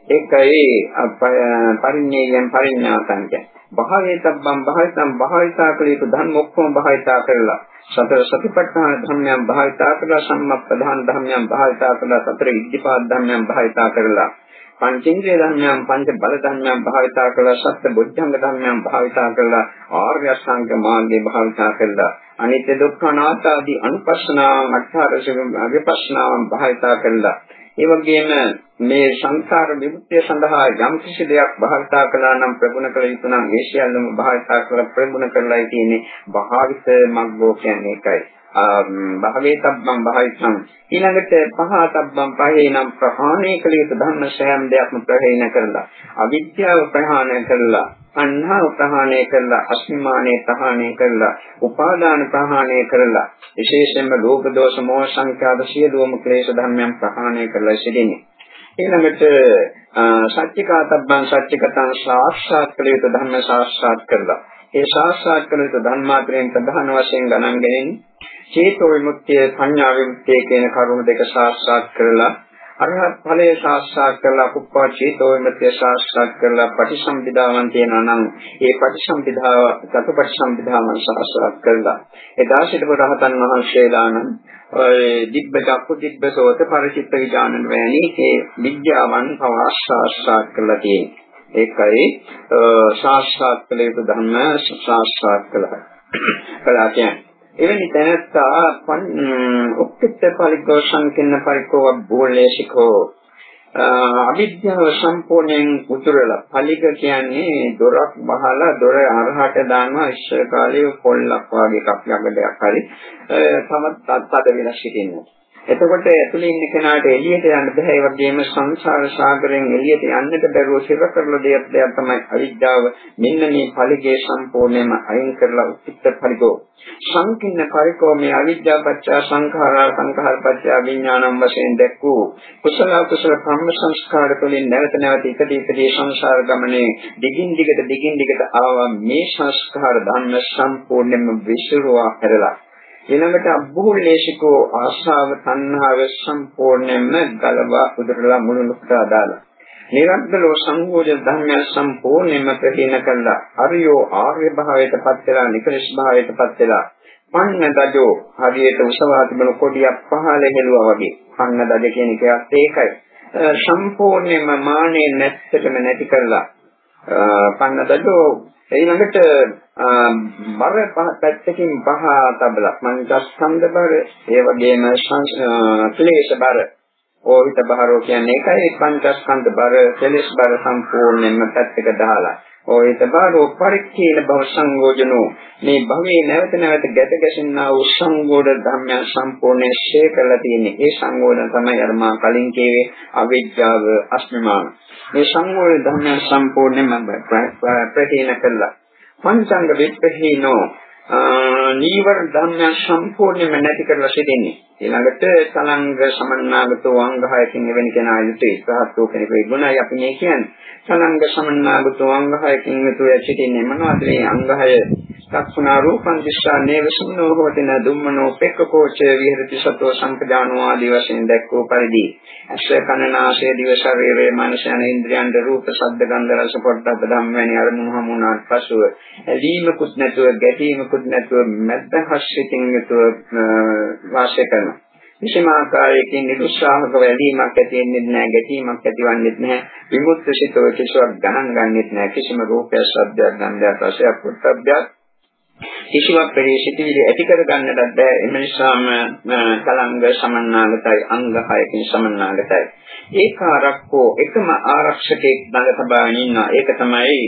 ඒකයි පරිඤ්ඤයෙන් පරිඤ්ඤාතං කියන්නේ. භාවේතබ්බම් භාවිතා කළ යුතු ධර්ම ඔක්කොම භාවිතා කරලා සතර සතිපට්ඨාන ධර්මයන් භාවිතා කරලා සම්මප්පදාන ධර්මයන් භාවිතා කරලා සතර ඉද්ධිපාද ධර්මයන් භාවිතා කරලා පංචේන්ද්‍රිය ධර්මයන් පංච බල ධර්මයන් භාවිතා කරලා සත්‍ය බොද්ධංග ධර්මයන් භාවිතා කරලා ආර්ය අෂ්ටාංග මාර්ගය භාවිතා කරලා අනිත්‍ය දුක්ඛ අනාත්ම ආදී අනුපස්සනාවන් අට්ඨාරස විපස්සනාවන් භාවිතා කරලා ඒ වගේම මේ සංසාර විමුක්තිය සඳහා යම් කිසි දෙයක් භාවිතා කළා නම් ප්‍රගුණ කළ යුතු නම් ඒ සියල්ලම භාවිතා කරලා ප්‍රගුණ කරලායි තියෙන්නේ භාවිත මග්ගෝ කියන්නේ ඒකයි. භාවේතබ්බම් භාවිතං ඊළඟට පහතබ්බම් පහේනම් ප්‍රහාණය කළ යුතු ධර්ම සෑම දෙයක්ම ප්‍රහේණ කරලා අවිද්‍යාව ප්‍රහාණය කරලා අන්හා ප්‍රහාණය කරලා අස්මිමානය ප්‍රහාණය කරලා උපාදාන ප්‍රහාණය කරලා විශේෂයෙන්ම ලෝභ දෝෂ මෝහ සංඛ්‍යාත සියලුම ක්ලේශ ධර්මයන් ප්‍රහාණය කරලා සිටිනේ. ඊළඟට සත්‍චිකාතබ්බං සත්‍චිකතං සාක්ෂාත් කළ යුතු ධර්ම සාක්ෂාත් කරලා ඒ සාක්ෂාත් කළ යුතු ධර්මාත්‍රයෙන් ප්‍රධාන වශයෙන් ගණන් ගැනීම චේතෝ විමුක්තිය පඤ්ඤා විමුක්තිය කියන කරුණු දෙක සාක්ෂාත් කරලා අරහත් ඵලයේ සාක්ෂාත් කරලා කුප්පා චේතෝ විමුක්තිය සාක්ෂාත් කරලා පටිසම්භිදාවන් තියෙනවා නම් ඒ පටිසම්භිදාව සතුපටිසම්භිදාවන් සාක්ෂාත් කරලා එදා සිටපු රහතන් වහන්සේලා නම් දිබ්බ චක්කු දිබ්බ සෝත පරිචිත්ත විඥාන වැනි ඒ විද්‍යාවන් පවා සාක්ෂාත් කරලා තියෙනවා. ඒකයි සාක්ෂාත් කළ යුතු ධර්ම සාක්ෂාත් කළා කියන්නේ. එවැනි තැනත්තා උක්කිට පරිකෝ සංකින්න පරිකෝ බෝලේශිකෝ අවිද්‍යාව සම්පූර්ණයෙන් උතුරලා පලික කියන්නේ දොරක් බහලා දොර අරහට දානවා ඉස්සර කාලේ පොල්ලක් වගේ එකක් ළඟදයක් හරි තමත් අත්පද වෙලා සිටිනවා. එතකොට ඇතුලේ ඉන්න කෙනාට එළියට යන්න බෑ. ඒ වගේම සංසාර සාගරයෙන් එළියට යන්නට බැරුව සිර කරන දෙයක් තමයි අවිද්‍යාව. මෙන්න මේ ඵලිකේ සම්පූර්ණයෙන්ම අයින් කරලා උත්තිත ඵලිකෝ. සංකින්න පරිකෝ මේ අවිද්‍යාව පත්‍ය සංඛාරා සංඛාර පත්‍ය විඥානම් වශයෙන් දැක්වූ කුසල කුසල කම්ම සංස්කාර වලින් නැවත නැවත ඉදිරි සංසාර ගමනේ දිගින් දිගට ආවා මේ සංස්කාර ධර්ම සම්පූර්ණයෙන්ම විසිරුවා හැරලා ඊළඟට අබ්බෝලේශිකෝ ආශාව තණ්හාව සම්පූර්ණයෙන්ම ගලවා උදරලා මුළුමනින්ම දාලා නිරන්තරව සංයෝජ ධර්මයන් සම්පූර්ණයෙන්ම ප්‍රහීන කළා හරියෝ ආර්ය භාවයට පත් වෙලා නිකලස් භාවයට පත් වෙලා පන්න දජෝ හරියට උසවා තිබෙන කොඩියක් පහළ හෙළුවා වගේ පන්න දජ කියන එකත් ඒකයි සම්පූර්ණයෙන්ම මානෙ නැත්තටම නැති කළා පන්න දජෝ ඊළඟට බර පැත්තකින් පහ තබලා පංචස්කන්ධ බර ඒ වගේම ක්ලේශ බර ඕහිත බහරෝ කියන්නේ ඒකයි පංචස්කන්ධ බර ක්ලේශ බර සම්පූර්ණයෙන්ම පැත්තක දාලා ඕහිත බහරෝ පරික්ඛේන භව සංයෝජනෝ මේ භවයේ නැවත ගැට ගැසෙනා වූ සංයෝජන ධර්මයන් සම්පූර්ණයෙන් ශේ කරලා තියෙන්නේ ඒ සංයෝජන තමයි අර මා කලින් කියවේ අවිද්‍යාව අස්මිමාන මේ සංයෝජන ධර්මයන් සම්පූර්ණයෙන්ම ප්‍රහීන කළා පංචංග විප්‍රහීනෝ නීවර ධර්මයන් සම්පූර්ණයෙන්ම නැති කරලා සිටින්නේ ඊළඟට සලංග සමන්නාගතෝ අංග 6කින් එවැනි කෙනා යුතුයි සහත්ෝ කෙනෙකුගේ ගුණයි අපි මේ කියන්නේ සලංග සමන්නාගතෝ අංග 6කින් යුතුය සිටින්නේ මොනවද මේ අංග 6 සක්ෂුණා රූපං දිස්සා නේවසුනෝ හෝතන දුම්මනෝ පෙක්කකෝච විහෙරති සතෝ සම්පජානෝ ආදී වශයෙන් දැක්වූ පරිදි අස්ස කන නාසය දිව ශරීරයේ මනස යන ඉන්ද්‍රියන්ට රූප ශබ්ද ගන්ධ රස පොට්ටබ්බ ධම්ම වැනි අරමුණු හමුනාට පසුව ඇලීමකුත් නැතුව ගැටීමකුත් නැතුව මැදහස්සිතින් යුතුව වාසය කරනවා. විශේෂ ආකාරයකින් නිරුත්සාහක වැළීමක් ඇති වෙන්නේ නැහැ, ගැටීමක් ඇතිවන්නේ නැහැ, විමුක්ත සිතව කිසිවක් ගණන් ගන්නෙත් නැහැ, කිසිම රූපයක්, ශබ්දයක්, ගන්ධයක්, රසයක්, පොට්ටබ්බයක් කිසිවක් පරිශීතිවිලි ඇති කර ගන්නට බැහැ. එම නිසාම කලංග සමන්නාගතයි අංග 6කින් සමන්නාගතයි. ඒකාරක්කෝ එකම ආරක්ෂකෙක් ළඟ තබාගෙන ඉන්නවා. ඒක තමයි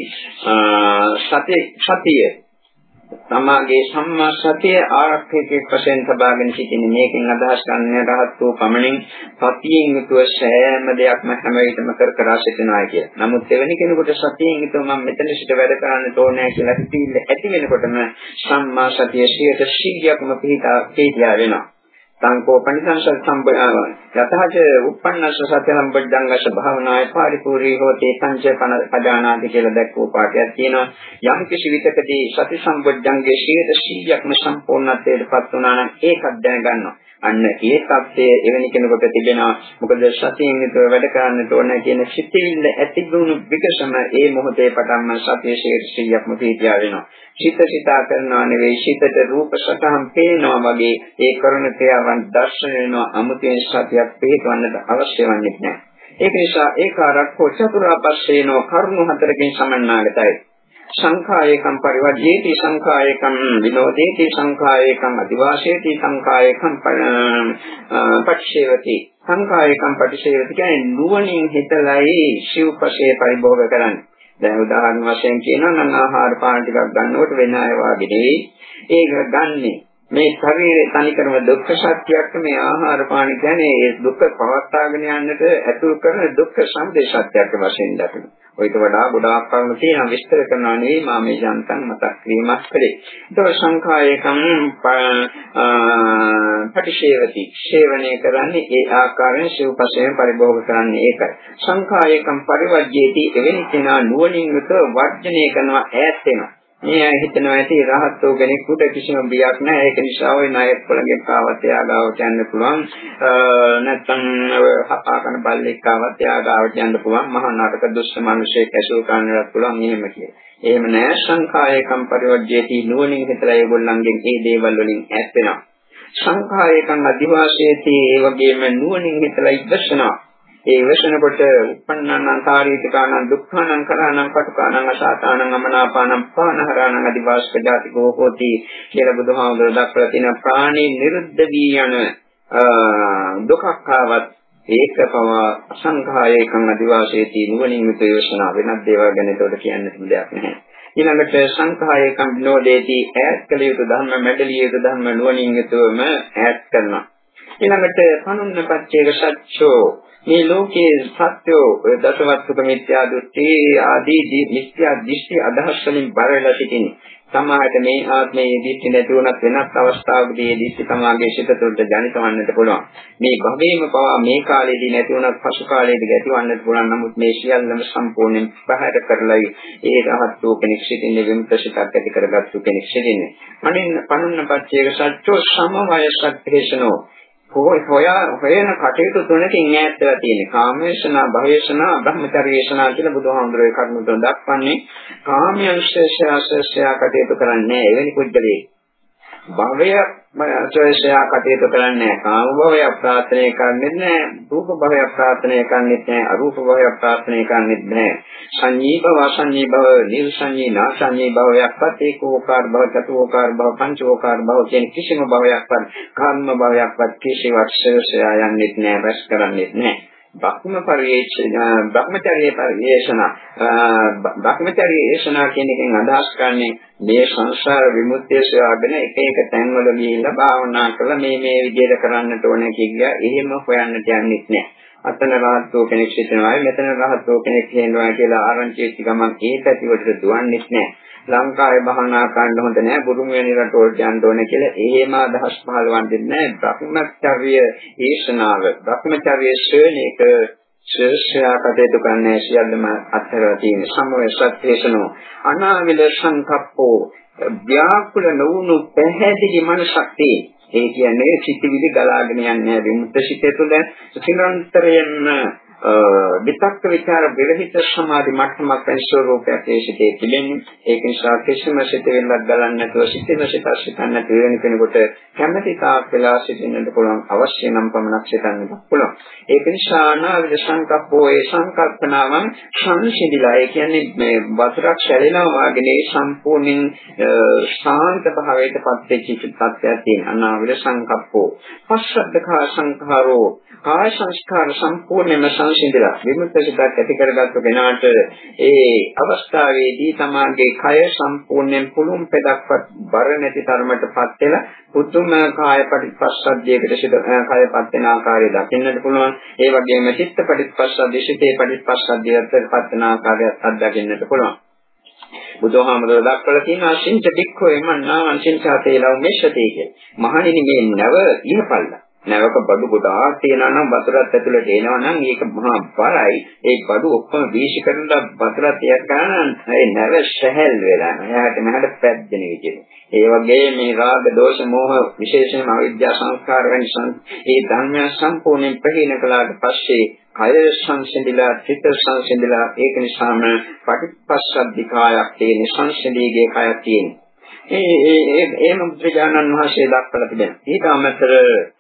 සතිය. තමාගේ සම්මා සතිය ආරක්ෂකෙක් වශයෙන් තබාගෙන සිටින්නේ. මේකෙන් අදහස් ගන්න රහත් වූ පමණින් සතියෙන් යුතුව සෑම දෙයක්ම හැම විටම කර සිටිනවා කිය. නමුත් එවැනි කෙනෙකුට සතියෙන් යුතුව මම මෙතන සිට වැඩ කරන්න ඕනේ කියලා හිතෙන්න ඇති වෙනකොටම සම්මා සතිය 100%ක්ම පිහිටා වෙනවා. සංකෝපනිසං සම්බයව යතහච උප්පන්නස්ස සති සම්පජ්ජංගස්ස භාවනාය පරිපූර්ණී හෝති පංච පදානාති කියලා දැක්වූ පාඩයක් තියෙනවා. යම් කිසි විතකදී සති සම්පජ්ජංගේ 100%ක්ම සම්පූර්ණත්වයට පත් වුණා නම් ඒකත් දැනගන්නවා. අන්න ඒ තත්ත්වයේ එවැනි කෙනෙකුට තිබෙනවා. මොකද සතියෙන් යුතුව වැඩ කරන්නට ඕන කියන සිතිවිල්ල ඇතිගුණු විකසම ඒ මොහොතේ පටන්ම සතියේ 100%ක්ම පිටියා වෙනවා. සිතා කරනවා නෙවෙයි සිතට රූප සතහන් පේනවා වගේ ඒ කරන ක්‍රියාවන් දර්ශන වෙනවා. අමුතෙන් සතියක් පිටවන්නට අවශ්‍ය වන්නේ නැහැ. ඒක නිසා ඒකාරක්ඛෝ චතුරාපස්සේනෝ කරුණු හතරකින් සමන්නාගතයි. සංඛායේකම් පරිවර්ජේති සංඛායේකම් විනෝදේති සංඛායේකම් අදිවාසේති සංඛායේකම් පටිසේවති සංඛායේකම් පටිසේවති කියන්නේ නුවණින් හිතලයි සිව්පසේ පරිභෝග කරන්නේ. දැන් උදාහරණ වශයෙන් කියනවා නම් ආහාර පාන ටිකක් ගන්නකොට වෙන අය වාගේ නෙවෙයි ඒක ගන්නෙ මේ ශරීරයේ තනිකරම දුක්ඛ සත්‍යයක් මේ ආහාර පාන කියන්නේ ඒ දුක්ඛ පවත්වාගෙන යන්නට ඇතුල් කරන දුක්ඛ සමුදය සත්‍යයක් වශයෙන් දකිනවා. ඔයිට වඩා ගොඩාක් කරුණු තියෙනවා විස්තර කරනවා නෙවෙයි මා මේ යන්තම් මතක් කිරීමක් කළේ. ඒක සංඛායකම් පටිසේවති සේවනය කරන්නේ ඒ ආකාරයෙන් සිව්පසයෙන් පරිභෝග කරන්නේ ඒකයි. සංඛායකම් පරිවර්ජේති එවැනි කෙනා නුවණින් යුතුව වර්ජනය කරනවා ඈත් වෙනවා. මේ හිතනවා ඇති රහත් වූ කෙනෙකුට කිසිම බියක් නැහැ. ඒක නිසා ওই ණයෙක් පොළඟෙන් කාවත් එයාගාවට යන්න පුළුවන්. නැත්නම් හපාකන බල්ලෙක් කාවත් එයාගාවට යන්න පුළුවන්. මහා නාටක දුෂ්ට මිනිසෙක් ඇසුරු කරන්නත් පුළුවන් එහෙම කියලා. එහෙම නෑ සංඛායකම් පරිවර්ජේති නුවණින් හිතලා ඒගොල්ලන්ගෙන් මේ දේවල් වලින් ඈත් වෙනවා. සංඛායකම් අදිවාසේති ඒ වගේම නුවණින් හිතලා ඉවසනවා. ඒ වශනකොට උපන්නං කාරීතිකානං දුක්ඛානං කරාණං පටුකානං අසාතානං අමනාපානං පානහරාණං අදිවාස්ක ජාතිකෝ හෝති කියලා බුදුහාමුදුරුවෝ දක්වලා තියෙන ප්‍රාණී නිරුද්ධ වී යන දුකක් ආවත් ඒක පවා සංඛායේකං අදිවාසේති නුවණින් යුත යෝසනා වෙනත් දේවල් ගැන ඒකට කියන්න දෙයක් නැහැ. ඊළඟට සංඛායේකං විනෝදේති ඈත් කළ යුතු ධර්ම මැඩලිය යුතු ධර්ම නුවණින් යුතුවම ඈත් කරනවා. ඊළඟට පනුන්න පච්චේක සච්චෝ මේ ලෝකයේ සත්‍යෝ දසවස්තුක මිත්‍යා දෘෂ්ටි ආදී මිත්‍යා දෘෂ්ටි අදහස් වලින් බරලා සිටින්නේ. සමාහයට මේ ආත්මයේ දෘෂ්ටි නැති වුණත් වෙනත් අවස්ථාවකදී දෘෂ්ටි තමාගේ සිත තුළට ජනිත වන්නට පුළුවන්. මේ භවයේම පවා මේ කාලේදී නැති වුණත් පසු කාලයේදී ඇති වන්නට පුළුවන්. නමුත් මේ සියල්ලම සම්පූර්ණයෙන් පහර කරලා ඒ රහත් වූ කෙනෙක් සිටින්නේ විමුක්තිසිතක් ඇති කරගත්තු කෙනෙක් සිටින්නේ. අනින් පනුන්න පච්චේක සත්‍යෝ සමවය සත්‍යේශනෝ හොයන කටයුතු තුනකින් ඈත් වෙලා තියෙන්නේ. කාමේශනා, භවේශනා, බ්‍රහ්මචර්යේශනා කියලා බුදුහාමුදුරුවෝ කරුණු තුන දක්වන්නේ. කාමයන්ශේෂය කටයුතු කරන්නේ එවැනි පුද්ගලයෙක්. භවය ශ්‍රේෂයා කටයුතු කරන්නේ කාම භවය ප්‍රාර්ථනා කරන්නේ නැහැ, රූප භවය ප්‍රාර්ථනා කරන්නේ නැහැ, අරූප භවය ප්‍රාර්ථනා කරන්නේ නැහැ. සංඤී භව, අසංඤී භව, නිර්සංඤී, නාසංඤී භවයක්වත් ඒකෝකාර භව, චතුෝකාර භව, පංචෝකාර භව කියන කිසිම භවයක්වත් කර්ම භවයක්වත් කිසිවක් ශ්‍රේෂයා යන්නේ නැහැ, රැස් කරන්නේ නැහැ. බ්‍රහ්මචර්ය පරිේෂණ කියන එකෙන් අදහස් කරන්නේ මේ සංසාර විමුක්තිය සොයාගෙන එක එක තැන්වල ගිහිල්ලා භාවනා කරලා මේ විදිහට කරන්නට ඕනේ කියලා එහෙම හොයන්නට යන්නේ නැහැ. අතන රහත්ෝ කෙනෙක් සිටිනවා, මෙතන රහත්ෝ කෙනෙක් ඉන්නවා කියලා ආරංචි වෙච්ච ගමන් ඒ පැතිවලට දුවන්නේ නැහැ. ලංකාවේ භාවනා කරන්න හොඳ නැහැ, බුරුමේනි රටවලට යන්න ඕනේ කියලා එහෙම අදහස් පහළවන්නේ නැහැ. බ්‍රහ්මචර්ය ඊශනාව, බ්‍රහ්මචර්ය ශ්‍රේණික ශ්‍රේෂ්ඨයා කටයුතු කරන්නේ සියල්ලම අත්හැරලා තියෙන සමවය සත්‍යේශනෝ අනාවිල සංකප්පෝ ව්‍යාකුල නොවුණු පැහැදිලි මනසක්තිය. ඒ කියන්නේ සිතිවිලි ගලාගෙන යන්නේ විමුක්ත සිතේ තුළ නිරන්තරයෙන්ම විතක්ක විචාර විරහිත සමාධි මට්ටමක් වෙන ස්වરૂපයක් ඒ සිතේ තිබෙන්නේ. ඒක නිසා කිසිම සිතෙල්ලක් ගලන්නේ නැතුව සිතේම සිතන්න තියෙන කෙනෙකුට කැමැති තාක් වෙලා සිටින්නට පුළුවන්, අවශ්‍ය නම් පමණක් සිතන්නත් පුළුවන්. ඒක නිසා අනාවිද සංකප්පෝ ඒ සංකල්පනාවන් සංසිඳිලා, ඒ කියන්නේ මේ වතුරක් සැලෙනවා වගේ සම්පූර්ණයෙන් ශාන්ත භාවයට පත් වෙච්ච තත්ත්වයක් තියෙන අනාවිද සංකප්පෝ. පස්සද්ධකා සංඛාරෝ කාය සංස්කාර සම්පූර්ණයෙන්ම සංසිඳිලා විමුක්ත සිතක් ඇති කරගත්තු කෙනාට ඒ අවස්ථාවේදී තමාගේ කය සම්පූර්ණයෙන් පුළුම් පෙදක්වත් බර නැති තරමටපත් වෙලා පුදුම කාය පටිපස්සද්ධියකට සිත කායපත් වෙන ආකාරය දකින්නට පුළුවන්. ඒ වගේම චිත්ත පටිපස්සද්ධිය, සිතේ පටිපස්සද්ධියටපත් වෙන ආකාරයත් අත්දකින්නට පුළුවන්. බුදුහාමුදුරුවෝ දක්වලා තියෙනවා සින්ච දික්ඛෝ එමන්නාවන් සින්චාතේ ලව් මෙෂතේ කිය. මහණෙනි මේ නැව ඉහපල්ලා. නැවක බඩු ගොඩාක් තියෙනවා නම් වතුරත් ඇතුළට එනවා නම් ඒක මහා බරයි. ඒ බඩු ඔක්කොම වීසි කරලා වතුරත් තියක් ගන්න ඒ නැව සැහැල් වෙලා එහාට මෙහාට පැද්දෙන විදිහට. ඒ වගේ මේ රාග දෝෂ මෝහ විශේෂයෙන්ම අවිද්‍යා සංස්කාර වැනි ඒ ධර්මයන් සම්පූර්ණයෙන් ප්‍රහීන කළාට පස්සේ කය සංසිඳිලා චිත්ත සංසිඳිලා ඒක නිසාම පටිච්චසමුප්පාදකායක් තියෙන සංසිඳීගේ කයක් තියෙනවා. ඒ මුද්‍රජානන් වහන්සේ දක්වලා තිබෙනවා. ඊට අමතර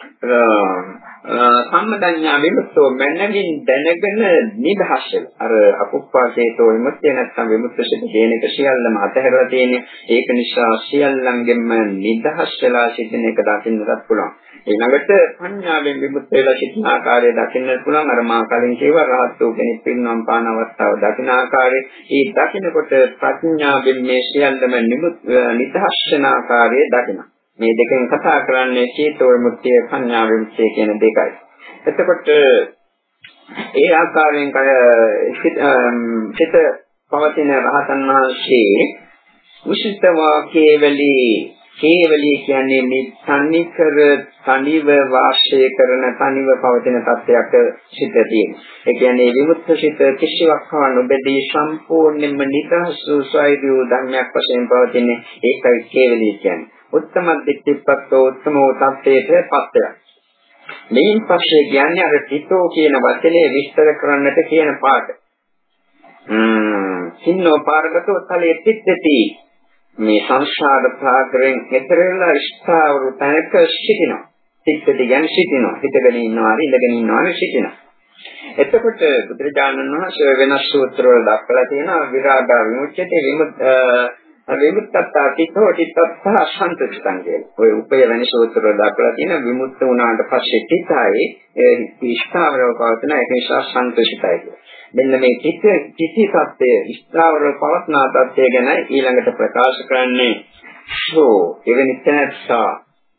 සම්මදඤ්ඤා විමුක්තෝ මනමින් දැනගෙන නිදහස් වෙලා අර අකුප්පාසේතෝ විමුක්තිය නැත්නම් විමුක්තසිත කියන එක සියල්ලම අතහැරලා තියෙන්නේ. ඒක නිසා සියල්ලංගෙම නිදහස් වෙලා සිටින එක දකින්නත් පුළුවන්. ඊළඟට පඤ්ඤාවෙන් විමුක්ත වෙලා සිටින ආකාරය දකින්නත් පුළුවන්. අර මා කලින් කියවා රහත් වූ කෙනෙක් පිරිනොම් පාන අවස්ථාව දකින ආකාරය. ඒ දකිනකොට ප්‍රඥාවෙන් මේ සියල්ලම නිදහස් වෙන ආකාරය දකිනවා. මේ දෙකෙන් කතා කරන්නේ චේතෝ විමුක්තිය පඤ්ඤා විමුක්තිය කියන දෙකයි. එතකොට ඒ ආකාරයෙන් සිත පවතින රහතන් වහන්සේ විශිෂ්ටවා කේවලී කියන්නේ මේ තනිව වාසය කරන තනිව පවතින තත්ත්වයක සිට තියෙන. ඒ කියන්නේ විමුක්ත සිත කිසිවක් හා නොබැදී සම්පූර්ණයෙන්ම නිදහස් වූ සයිදු ධර්මයක් වශයෙන් පවතින ඒකයි කේවලී කියන්නේ. උත්තම දිට්ඨිපත්තෝ උත්තමෝ තත්ත්වයට පත්ය. මේන් පස්සේ කියන්නේ අර තිතෝ කියන වචනේ විස්තර කරන්නට කියන පාඩ. සින්නෝ පාරගතෝ තලයේ තිත්තති. මේ සංසාර සාගරයෙන් එතරම්ලා ස්ථාවර තැනක සිටිනවා. තිත්තති කියන්නේ සිටිනවා. හිතගෙන ඉන්නවා, ඉඳගෙන ඉන්නවා, සිටිනවා. එතකොට බුදුරජාණන් වහන්සේ වෙනස් සූත්‍රවල දක්වලා තියෙනවා විරාගා විමුක්තිය විමුක්තත්තා තිතෝ තිත්තත්තා සම්ප්‍රතිතං කියලා. ඔය උපය වෙන සූත්‍රවල දක්වලා තියෙන විමුක්ත වුණාට පස්සේ තිතයි ස්ථාවරව පවතින ඒක නිසා සම්ප්‍රතිතයි කියලා. මෙන්න මේ කිසි සත්‍යය ස්ථාවරව පවත්නා තත්ත්වය ගැන ඊළඟට ප්‍රකාශ කරන්නේ එවැනි තැනස්සා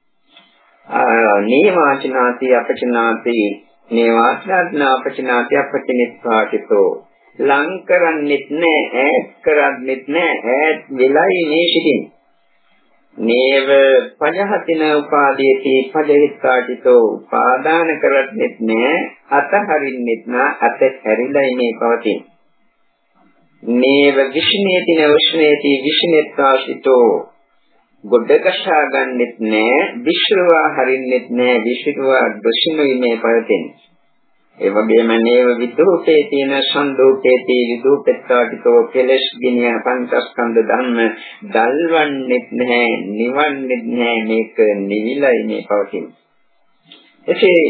නේවාචනාති අපචනාති නේවාචනා අපචනාති අපචනිත්වාකිතෝ ලං කරන්නෙත් නෑ ඈත් කරන්නෙත් නෑ ඈත් වෙලයි මේ සිටින්නේ. නේව පජහතින උපාදීති පජහිතාටිතෝ උපාදාන කරන්නෙත් නෑ අතහරින්නෙත් නා අතහැරිලයි මේ පවතින. නේව විෂ්ණේති නවෂ්ණේති විෂ්ණෙත්වාසිතෝ ගොඩකෂා ගන්නෙත් නෑ විශ්‍රවා හරින්නෙත් නෑ විශ්‍රවා දොෂිනුයි මේ පවතින. ඒ වගේම නේව විදූපේ තියෙන සංදූපේති විදූපෙත්තාටිතෝ කෙලස් ගිනිය පංචස්කන්ධ ධර්ම දල්වන්නෙත් නැහැ නිවන්නෙත් නැහැ මේක නිවිලයි මේ පවතින. එසේ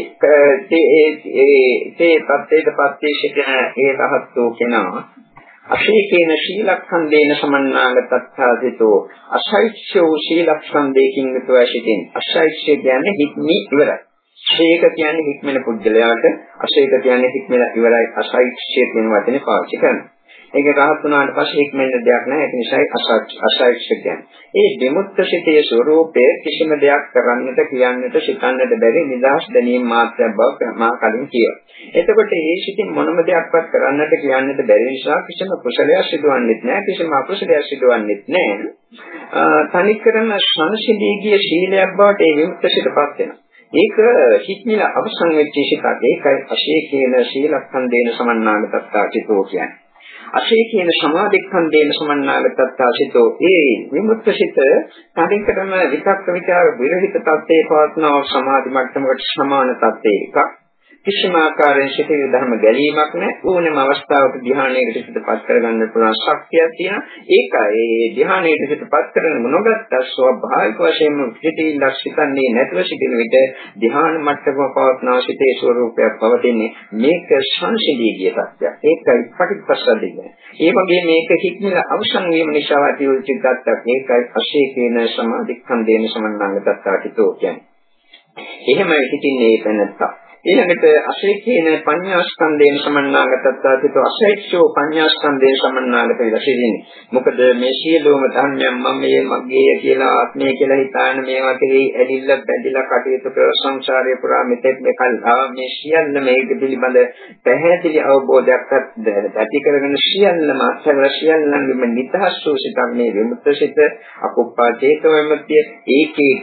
ඒ තත්ත්වයට පත්වී සිටින ඒ රහත් වූ කෙනා අශේකේන ශීලක්ඛන්දේන සමන්නාගතත්ථාසිතෝ අශෛක්ෂෝ ශීලක්ඛන්දේකින් යුතුව සිටින්. අශෛක්ෂය කියන්නේ හික්මී ඉවරයි. ශේක කියන්නේ හික්මන පුද්ගලයාට, අශේක කියන්නේ හික්මන ඉවරයි. අශෛක්ෂය කියන වචනේ පාවිච්චි කරනවා. ඒක රහත් වුණාට පස්සේ හික්මෙන්න දෙයක් නැහැ. ඒක නිසා අශෛක්ෂය කියන්නේ. ඒ විමුක්ත සිතේ ස්වરૂපයේ කිසිම දෙයක් කරන්නට, කියන්නට, සිතන්නට බැරි නිදහස් දැනීම මාත්‍රයක් බව මා කලින් කිව්වා. එතකොට මේ සිතින් මොනම දෙයක්වත් කරන්නට, කියන්නට බැරි නිසා කිසිම කුසලයක් සිදුවන්නේත් නැහැ, කිසිම අකුසලයක් සිදුවන්නේත් නැහැ. තනිකරම සංසිඳී ගිය ශීලයක් බවට ඒ විමුක්ත සිතපත් වෙනවා. ඒක හික්මිලා අවසන් වෙච්ච සිතක්. ඒකයි අශේකේන ශීලක්ඛන්දේන සමන්නාගතත්ථාචිතෝ කියන්නේ. අශේකේන සමාධික්ඛන්දේන සමන්නාගතත්ථාචිතෝ ඒ විමුක්ත සිත තනිකරම විතක්ක විචාර විරහිත තත්ත්වයේ පවත්නව සමාධි මට්ටමකට සමාන තත්ත්වයක කිසිම ආකාරයෙන් සිතේ ධර්ම ගැලීමක් නැහැ. ඕනෑම අවස්ථාවක ධ්‍යානයකට සිතපත් කරගන්න පුළුවන් ශක්තියක් තියෙනවා. ඒකයි ඒ ධ්‍යානයට සිතපත් කරන මොනගත් ස්වභාවික වශයෙන්ම සිතේ ලක්ෂිතන්නේ නැතුව සිටින විට ධ්‍යාන මට්ටමක පවත්නා සිතේ ස්වરૂපයක් පවතින්නේ. මේක සංසිඳී ගිය තත්ත්වයක්. ඒකයි පටිච්චසමුප්පාදය. ඒ වගේ මේක හික්මිලා අවසන් වීම නිසා ඇති වූ චිත්තයක්. ඒකයි අශේකේන සමාධික්ඛන්දේන සමන්නාගතත්ථාටිතෝ කියන්නේ. එහෙමයි සිටින්නේ තැනත්තා. ඊළඟට අසේ කියන පඤ්ඤාස්කන්ධයෙන් සමන්නාගතත්වා තිතෝ අසයිච්ඡෝ පඤ්ඤාස්කන්ධයෙන් සමන්නාගත වෙලා සිටින්නේ. මොකද මේ සියලුම ධර්මයන් මගේ කියලා ආත්මය කියලා හිතාන මේවා කෙරෙහි ඇලිලා බැඳිලා කටයුතු කර සංසාරේ පුරා මෙතෙක් මේකල් මේ සියල්ල මේක පිළිබඳ පැහැදිලි අවබෝධයක් ඇති කරගෙන සියල්ලම අත්හැර සියල්ලන්ගෙම නිදහස් වූ සිතක් මේ විමුක්ත සිත අකුප්පා චේතෝ විමුක්තිය ඒකේ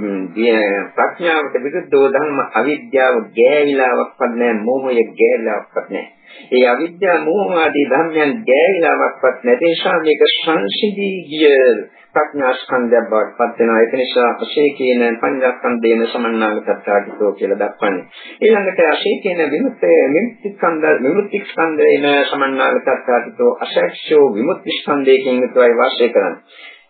ප්‍රඥාවට විරුද්ධව ධර්ම අවිද්‍යාව ගෑවිලාවක්වත් නැහැ මෝහය ගෑවිලාවක්වත් නැහැ. ඒ අවිද්‍යා මෝහ ආදී ධර්මයන් ගෑවිලාවක්වත් නැති නිසා මේක සංසිඳී ගිය ප්‍රඥා ස්කන්ධයක් බවට පත් වෙනවා. ඒක නිසා අශේ කියන පංචස්කන්ධයෙන් සමන්නාගතත්වාදිතෝ කියලා දක්වන්නේ. ඊළඟට අශේ කියන විමුක්ති ස්කන්ධයෙන් සමන්නාගතත්වාදිතෝ අශේක්ෂෝ විමුක්ති ස්කන්ධයෙන් යුතුවයි වාසය කරන්නේ.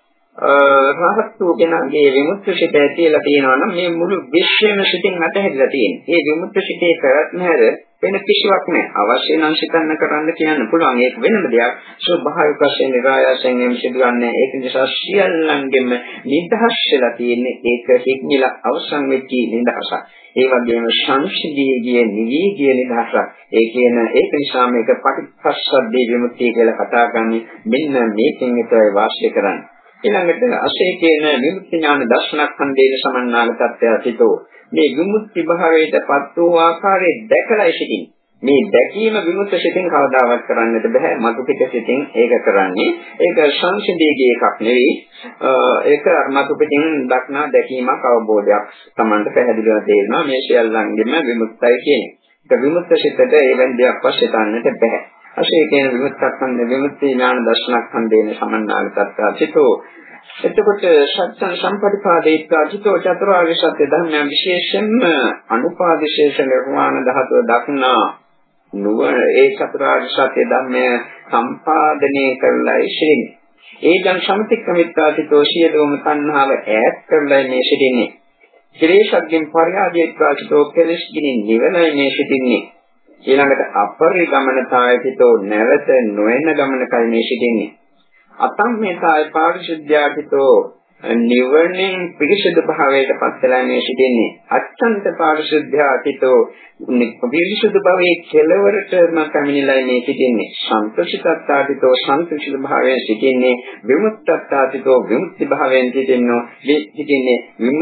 රහත්තු කෙනාගේ විමුක්ති සිත ඇතිලා තියෙනවා නම් මේ මුළු විශ්වයම සිතින් අතහැරිලා තියෙනවා. මේ විමුක්ති සිතේ කරත් නැර වෙන කිසිවක් නැහැ. අවශ්‍ය නම් සිතන්න කරන්න කියන්න පුළුවන්. ඒක වෙනම දෙයක්. ස්වභාවික වශයෙන් නිරායයෙන් එම් සිදුවන්නේ. ඒක නිසා සියල්ලංගෙම නිදහස් වෙලා තියෙන්නේ. ඒක හික්මිලා අවසන් වෙච්ච නිදහසක්. ඒ වගේම සංසිද්ධියේ නිවිගිය නිදහසක්. ඒක නිසා මේක පටිච්චසමුප්පාද විමුක්තිය කියලා කතා කරන්නේ. මෙන්න මේකෙන් විතරයි වාසය කරන්නේ. ඊළඟට අශේ කියන විමුක්ති ඥාන දර්ශනස්කන්ධයේ සමන්නාගතත්වය සිටෝ මේ විමුක්ති භාවයට පත් වූ ආකාරයේ දැකලායි සිටින්නේ. මේ දැකීම විමුක්ත සිතින් කවදාවත් කරන්නට බෑ. මතු පිට සිතින් ඒක කරන්නේ. ඒක සංසිඳීගේ එකක් නෙවෙයි. ඒක මතු පිටින් දක්නා දැකීමක් අවබෝධයක්. Tamanට පැහැදිලිව තේරෙනවා මේ සියල්ලංගෙම විමුක්තයි කියන්නේ. ඒක විමුක්ත සිතට ඒ වෙන දෙයක් වශයෙන් ගන්නට බෑ. අශේ කියන විමුක්තස්කන්ධ විමුක්ති ඥාන දර්ශනස්කන්ධයෙන් සමන්නාගතත්වා සිතෝ. එතකොට සත්‍ය සම්පටිපාදේත්වා සිතෝ චතුරාර්ය සත්‍ය ධර්මයන් විශේෂයෙන්ම අනුපාදිශේෂ නිර්වාණ ධාතුව දක්නා නුවණ ඒ චතුරාර්ය සත්‍ය ධර්මය සම්පාදනය කරලා ඉන්නේ. ඒ දැන් සම්තික්‍රමිත්වා සිතෝ සියලුම තණ්හාව ඈත් කරලා මේ සිටින්නේ. ක්ලේශයෙන් පරිහාදේත්වා සිතෝ කෙලෙස් ගිනි නිවනයි මේ සිටින්නේ. ඊළඟට අපරිගමනතායතිතෝ නැවත නොයන ගමනකයි මේ සිටින්නේ. අතම්මේතාය පාරිශුද්ධයාතිතෝ නිවර්ණයෙන් පිරිසිදු භාවයට පත් වෙලා මේ සිටින්නේ. අච්ඡන්ත පාරිශුද්ධයාතිතෝ පිරිසිදු භාවයේ කෙලවරටම පැමිණිලා මේ සිටින්නේ. සන්තුෂිතත්තාතිතෝ සන්තුෂිත භාවයෙන් සිටින්නේ. විමුක්තත්තාතිතෝ විමුක්ති භාවයෙන් සිටින්නේ.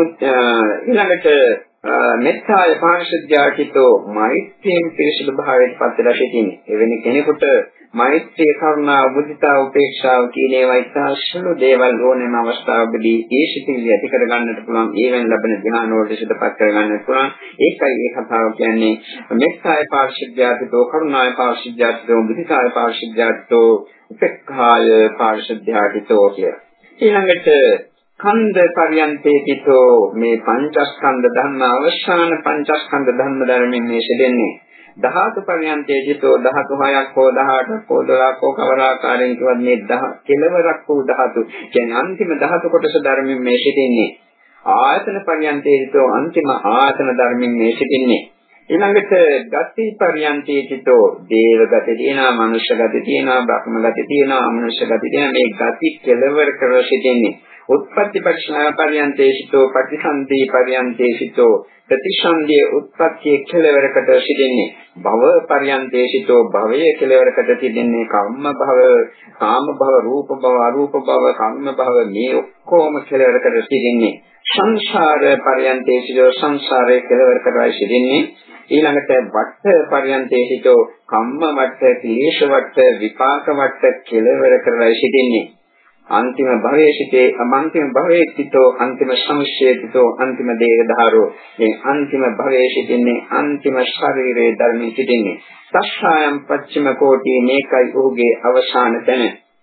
ඊළඟට මෙත්තාය පාරිශුද්ධයාතිතෝ මෛත්‍රියෙන් පිරිසිදු භාවයට පත් වෙලා සිටින්නේ. එවැනි කෙනෙකුට මෛත්‍රිය කරුණා මුදිතා උපේක්ෂාව කියන ඒවා ඉතාලසුළු දේවල් ඕනෑම අවස්ථාවකදී ඒ සිතිවිලි ඇති කර ගන්නට පුළුවන්. ඒවෙන් ලැබෙන ධ්‍යාන වලට සිතපත් කර ගන්නට පුළුවන්. ඒකයි මේ කතාව කියන්නේ මෙත්තාය පාරිශුද්ධයාතිතෝ කරුණාය පාරිශුද්ධයාතිතෝ මුදිතාය පාරිශුද්ධයාතිතෝ උපේක්ඛාය පාරිශුද්ධයාතිතෝ කියලා. ඊළඟට ස්කන්ධ පරියන්තේතිතෝ මේ පංචස්කන්ධ ධර්ම අවසාන පංචස්කන්ධ ධර්මයෙන් මේ සිදෙන්නේ. ධාතු පරියන්තේතිතෝ ධාතු 6ක් හෝ 18ක් හෝ 12ක් හෝ කවර ආකාරයෙන් කියවත් මේ කෙලවරක් වූ ධාතු කියන්නේ අන්තිම ධාතු කොටස ධර්මයෙන් මේ සිදෙන්නේ. ආයතන පරියන්තේතිතෝ අන්තිම ආයතන ධර්මයෙන් මේ සිදෙන්නේ. ඊළඟට ගති පරියන්තේතිතෝ දේව ගති තියෙනවා, මනුෂ්‍ය ගති තියෙනවා, බ්‍රහ්ම ගති තියෙනවා, අමනුෂ්‍ය ගති තියෙනවා. මේ ගති කෙලවර කර සිටින්නේ. උත්පත්ති පරියන්තේසිතෝ ප්‍රතිසන්දී පරියන්තේසිතෝ ප්‍රතිසන්දී උත්පත්ති කෙලවරකට සිටින්නේ. භව පරියන්තේසිතෝ භවයේ කෙලවරකට සිටින්නේ. කම්ම භව, කාම භව, රූප භව, අරූප භව, කම්ම භව මේ ඔක්කොම කෙලවරකට සිටින්නේ. සංසාර පරියන්තේසිතෝ සංසාරයේ කෙලවරකටයි සිටින්නේ. ඊළඟට වට්ඨ පරියන්තේසිතෝ කම්ම වට්ඨ, ක්ලේශ වට්ඨ, විපාක වට්ඨ කෙලවර කරලා සිටින්නේ. අන්තිම භවයේ සිටේ අන්තිම භවයේ සිටෝ අන්තිම සමුච්ඡේදිතෝ අන්තිම දේහධාරෝ මේ අන්තිම භවයේ සිටින්නේ අන්තිම ශරීරයේ ධර්මයේ සිටින්නේ. සස්සායම් පච්චිම කෝටි මේකයි ඔහුගේ අවසාන තැන.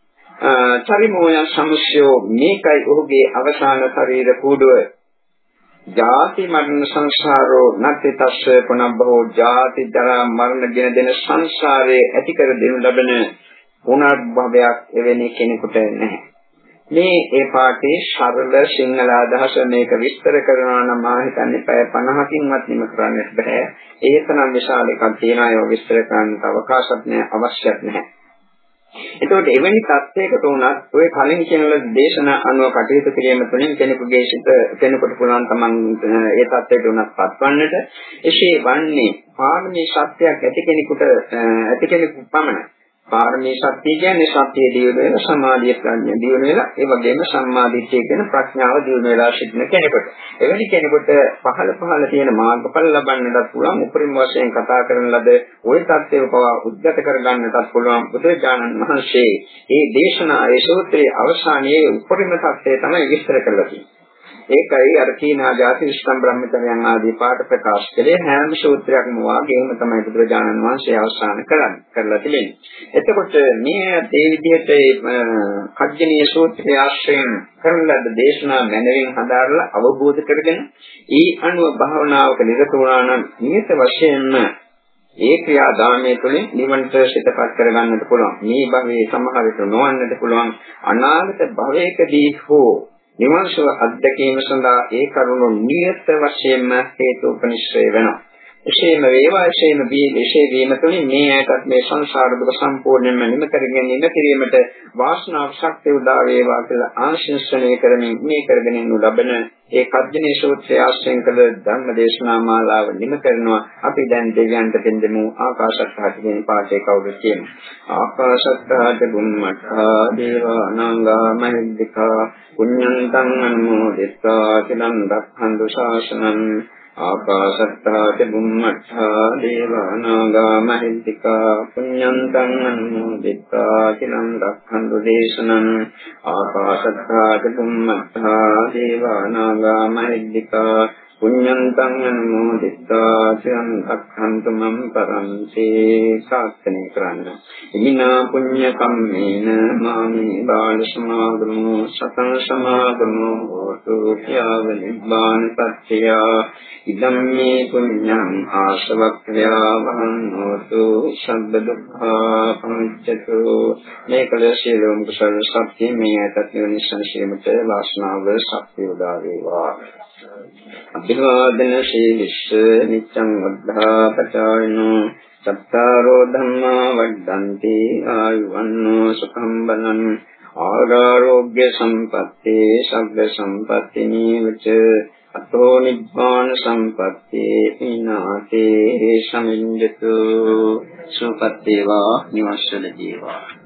චරිමෝයන් සමුච්ඡයෝ මේකයි ඔහුගේ අවසාන ශරීර කූඩුව. ජාති මරණ සංසාරෝ නැති තස්ස පුනබ්බෝ ජාති ජරා මරණ ගෙන දෙන සංසාරයේ ඇති කර දෙනු ලබන පුනර්භවයක් එවැනි කෙනෙකුට නැහැ. මේ ඒ පාඨයේ සරල සිංහල අදහස මේක විස්තර කරනවා නම් මා හිතන්නේ පැය 50කින්වත් නිම කරන්නට බෑ. ඒ තරම් විශාල එකක් තියෙනවා. ඒක විස්තර කරන්න අවකාශයක් නැහැ, අවශ්‍යත් නැහැ. එතකොට එවැනි තත්යකට උනත් ඔය කලින් කියන දේශනා අනුව කටයුතු කිරීම තුළින් කෙනෙකුගේ සිත කෙනෙකුට පුළුවන් තමන් ඒ තත්යකට උනත් පත්වන්නට එසේ වන්නේ පාරමී ශක්තියක් ඇති කෙනෙකු පමණයි. පාරමී ශක්තිය කියන්නේ සත්‍යයේ දියුණු වෙන සමාධිය ප්‍රඥා දියුණු වෙලා ඒ වගේම සම්මාදිට්ඨිය කියන ප්‍රඥාව දියුණු වෙලා සිටින කෙනෙකුට. එවැනි කෙනෙකුට පහළ තියෙන මාර්ගඵල ලබන්නටත් පුළුවන් උපරිම වශයෙන් කතා කරන ලද ওই தත්ත්වය පවා උද්ගත කරගන්නටත් පුළුවන් බුදුරජාණන් වහන්සේ මේ දේශනා ඒ සූත්‍රයේ අවසානයේ උපරිම தත්ත්වය තමයි විස්තර කරලා තියෙන්නේ. ඒකයි අර කීනා ජාති විස්කම් බ්‍රහ්මචර්යයන් ආදී පාඩ ප්‍රකාශ කළේ හැම සූත්‍රයක්ම වාගේම තමයි බුදුරජාණන් වහන්සේ අවසන් කරලා තිබෙන්නේ. එතකොට මේ විදිහට කජ්ජනීය සූත්‍රය ආශ්‍රයෙන් කරන ලද දේශනා මනරින් හදාරලා අවබෝධ කරගෙන ඒ අනුව භාවනාවක නිරත වුණා නම් නියත වශයෙන්ම ඒ ක්‍රියාදාමයේ තුළින් නිවනට සිතපත් කරගන්නට පුළුවන්. මේ භවයේ සමහර විට නොවන්නට පුළුවන්. අනාගත භවයකදී හෝ නිවන්සව අධ්‍යක්ීම සඳහා ඒ කරුණු නියත වශයෙන්ම හේතුපනිශ්‍රය වෙනවා. එසේම වේවා එසේම වීම තුළින් මේ ඇයටත් මේ සංසාර දුක සම්පූර්ණයෙන්ම නිම කරගෙන ඉන්න කිරීමට වාසනාව ශක්තිය උදා වේවා කියලා ආශිර්වාදනය කරමින් මේ කරගෙන යනු ලබන ඒ කජ්ජනීය සූත්‍රය ආශ්‍රයෙන් කළ ධර්ම දේශනා මාලාව නිම කරනවා. අපි දැන් දෙවියන්ට දෙන්නු ආකාශත්හාට කියන පාඩේ කවුරුත් කියමු. ආකාශත්හාට බුම්මඨා දේවා නාගා මහිද්దికා පුඤ්ඤන්තං අනුමෝදිත්වා චිරන් රක්ඛන්තු ශාසනං ආකාශත්තාච බුම්මඨා දේවා නාග මහිද්దికා පුඤ්ඤන්තං අනුමෝදිත්වා චිරන් රක්ඛන්තු දේශනං ආකාශත්තාච බුම්මඨා දේවා නාග මහිද්దికා පුඤ්ඤන්තං අනුමෝදිත්වා චිරන් රක්ඛන්තු මම් පරන්ති සාසනය කරන්න. ඉමිනා පුඤ්ඤ කම්මේන මාමි බාල සමාගමෝ සතං සමාගමෝ හෝතු යාව නිබ්බාන පත්‍ත්‍ය ඉදම්මේ පුඤ්ඤං ආශවක්ඛ්‍යා වහං හෝතු සබ්බ දුක්ඛා පමුච්ඡතු. මේ කළ සියලුම කුසල සත්‍ය මේ ඇතත් නිවනිසංශීමට වාසනාව ශක්තිය උදා වේවා. අභිවාදන ශීලිස්ස නිච්ඡං වද්ධා පචායනෝ සත්තාරෝ ධම්මා වඩ්ඩන්ති ආයුවන්නෝ සුඛං බලං ආරෝග්‍ය සම්පත්ති සග්ග සම්පත්ති නීවච අතෝ නිබ්බාන සම්පත්ති විනාතේ සමිඤ්ඤතු සුපත්තේවා නිවස්සල ජීවා.